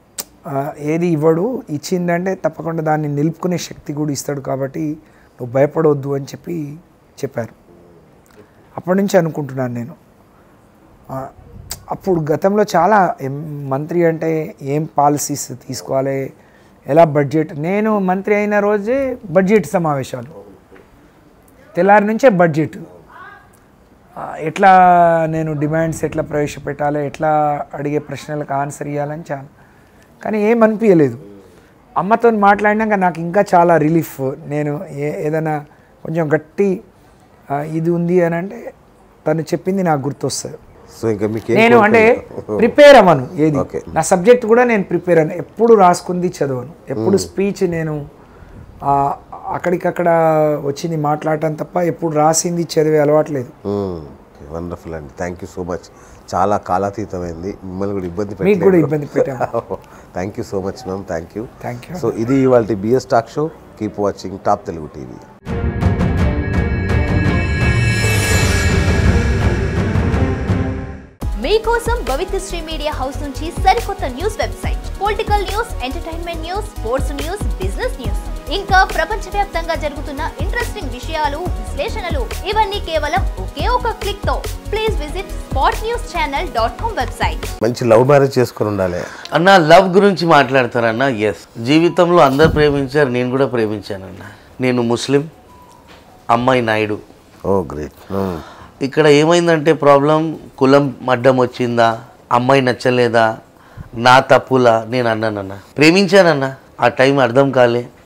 ఏది ఇవ్వడు, ఇచ్చిందంటే తప్పకుండా దాన్ని నిలుపుకునే శక్తి కూడా ఇస్తాడు, కాబట్టి నువ్వు భయపడవద్దు అని చెప్పి చెప్పారు. అప్పటి నుంచి అనుకుంటున్నాను నేను. అప్పుడు గతంలో చాలా మంత్రి అంటే ఏం పాలసీస్ తీసుకోవాలి, ఎలా బడ్జెట్, నేను మంత్రి అయిన రోజే బడ్జెట్ సమావేశాలు, తెల్లారి నుంచే బడ్జెట్, ఎట్లా నేను డిమాండ్స్ ఎట్లా ప్రవేశపెట్టాలి, ఎట్లా అడిగే ప్రశ్నలకు ఆన్సర్ ఇవ్వాలని చాలా, కానీ ఏం అనిపించలేదు. అమ్మతో మాట్లాడినాక నాకు ఇంకా చాలా రిలీఫ్. నేను ఏ ఏదైనా కొంచెం గట్టి ఇది ఉంది అని అంటే తను చెప్పింది నాకు గుర్తొస్తుంది. సో ఇంకా మీకు నేను అంటే ప్రిపేర్ అవ్వను, ఏది నా సబ్జెక్ట్ కూడా నేను ప్రిపేర్ అను, ఎప్పుడు రాసుకుంది చదవను, ఎప్పుడు స్పీచ్ నేను అక్కడికక్కడ వచ్చింది మాట్లాడటం తప్ప ఎప్పుడు రాసింది చదివే అలవాట్లేదు. వండర్ఫుల్ అండి, థ్యాంక్ యూ సో మచ్. చాలా కాలాతీతమైంది, మిమ్మల్ని కూడా ఇబ్బంది మీకు కూడా ఇబ్బంది పెట్టాను. Thank you so much ma'am, thank you thank you. So ఇది ఇవాళ BS talk show. Keep watching top Telugu TV. మీకోసం భవిత్యశ్రీ మీడియా హౌస్ నుంచి సరికొత్త news website, political news, entertainment news, sports news, business news, ఇంకా ప్రపంచవ్యాప్తంగా జరుగుతున్న ఇంట్రెస్టింగ్ విషయాలు, విశ్లేషణలు, ఇవన్నీ కేవలం ఒకే ఒక క్లిక్ తో. Please visit spot news channel dot com website. మంచి లవ్ మ్యారేజ్ చేసుకుని ఉండాలి అన్న. లవ్ గురించి మాట్లాడతారన్న. ఎస్, జీవితంలో అందరు ప్రేమించారు, నేను కూడా ప్రేమించానన్న. నేను ముస్లిం, అమ్మాయి నాయుడు. ఓ గ్రేట్. ఇక్కడ ఏమైందంటే ప్రాబ్లం, కులం అడ్డం వచ్చిందా, అమ్మాయి నచ్చలేదా, నా తప్పులా, నేను అన్నానన్న. ప్రేమించానన్న, ఆ టైం అర్థం కాలే.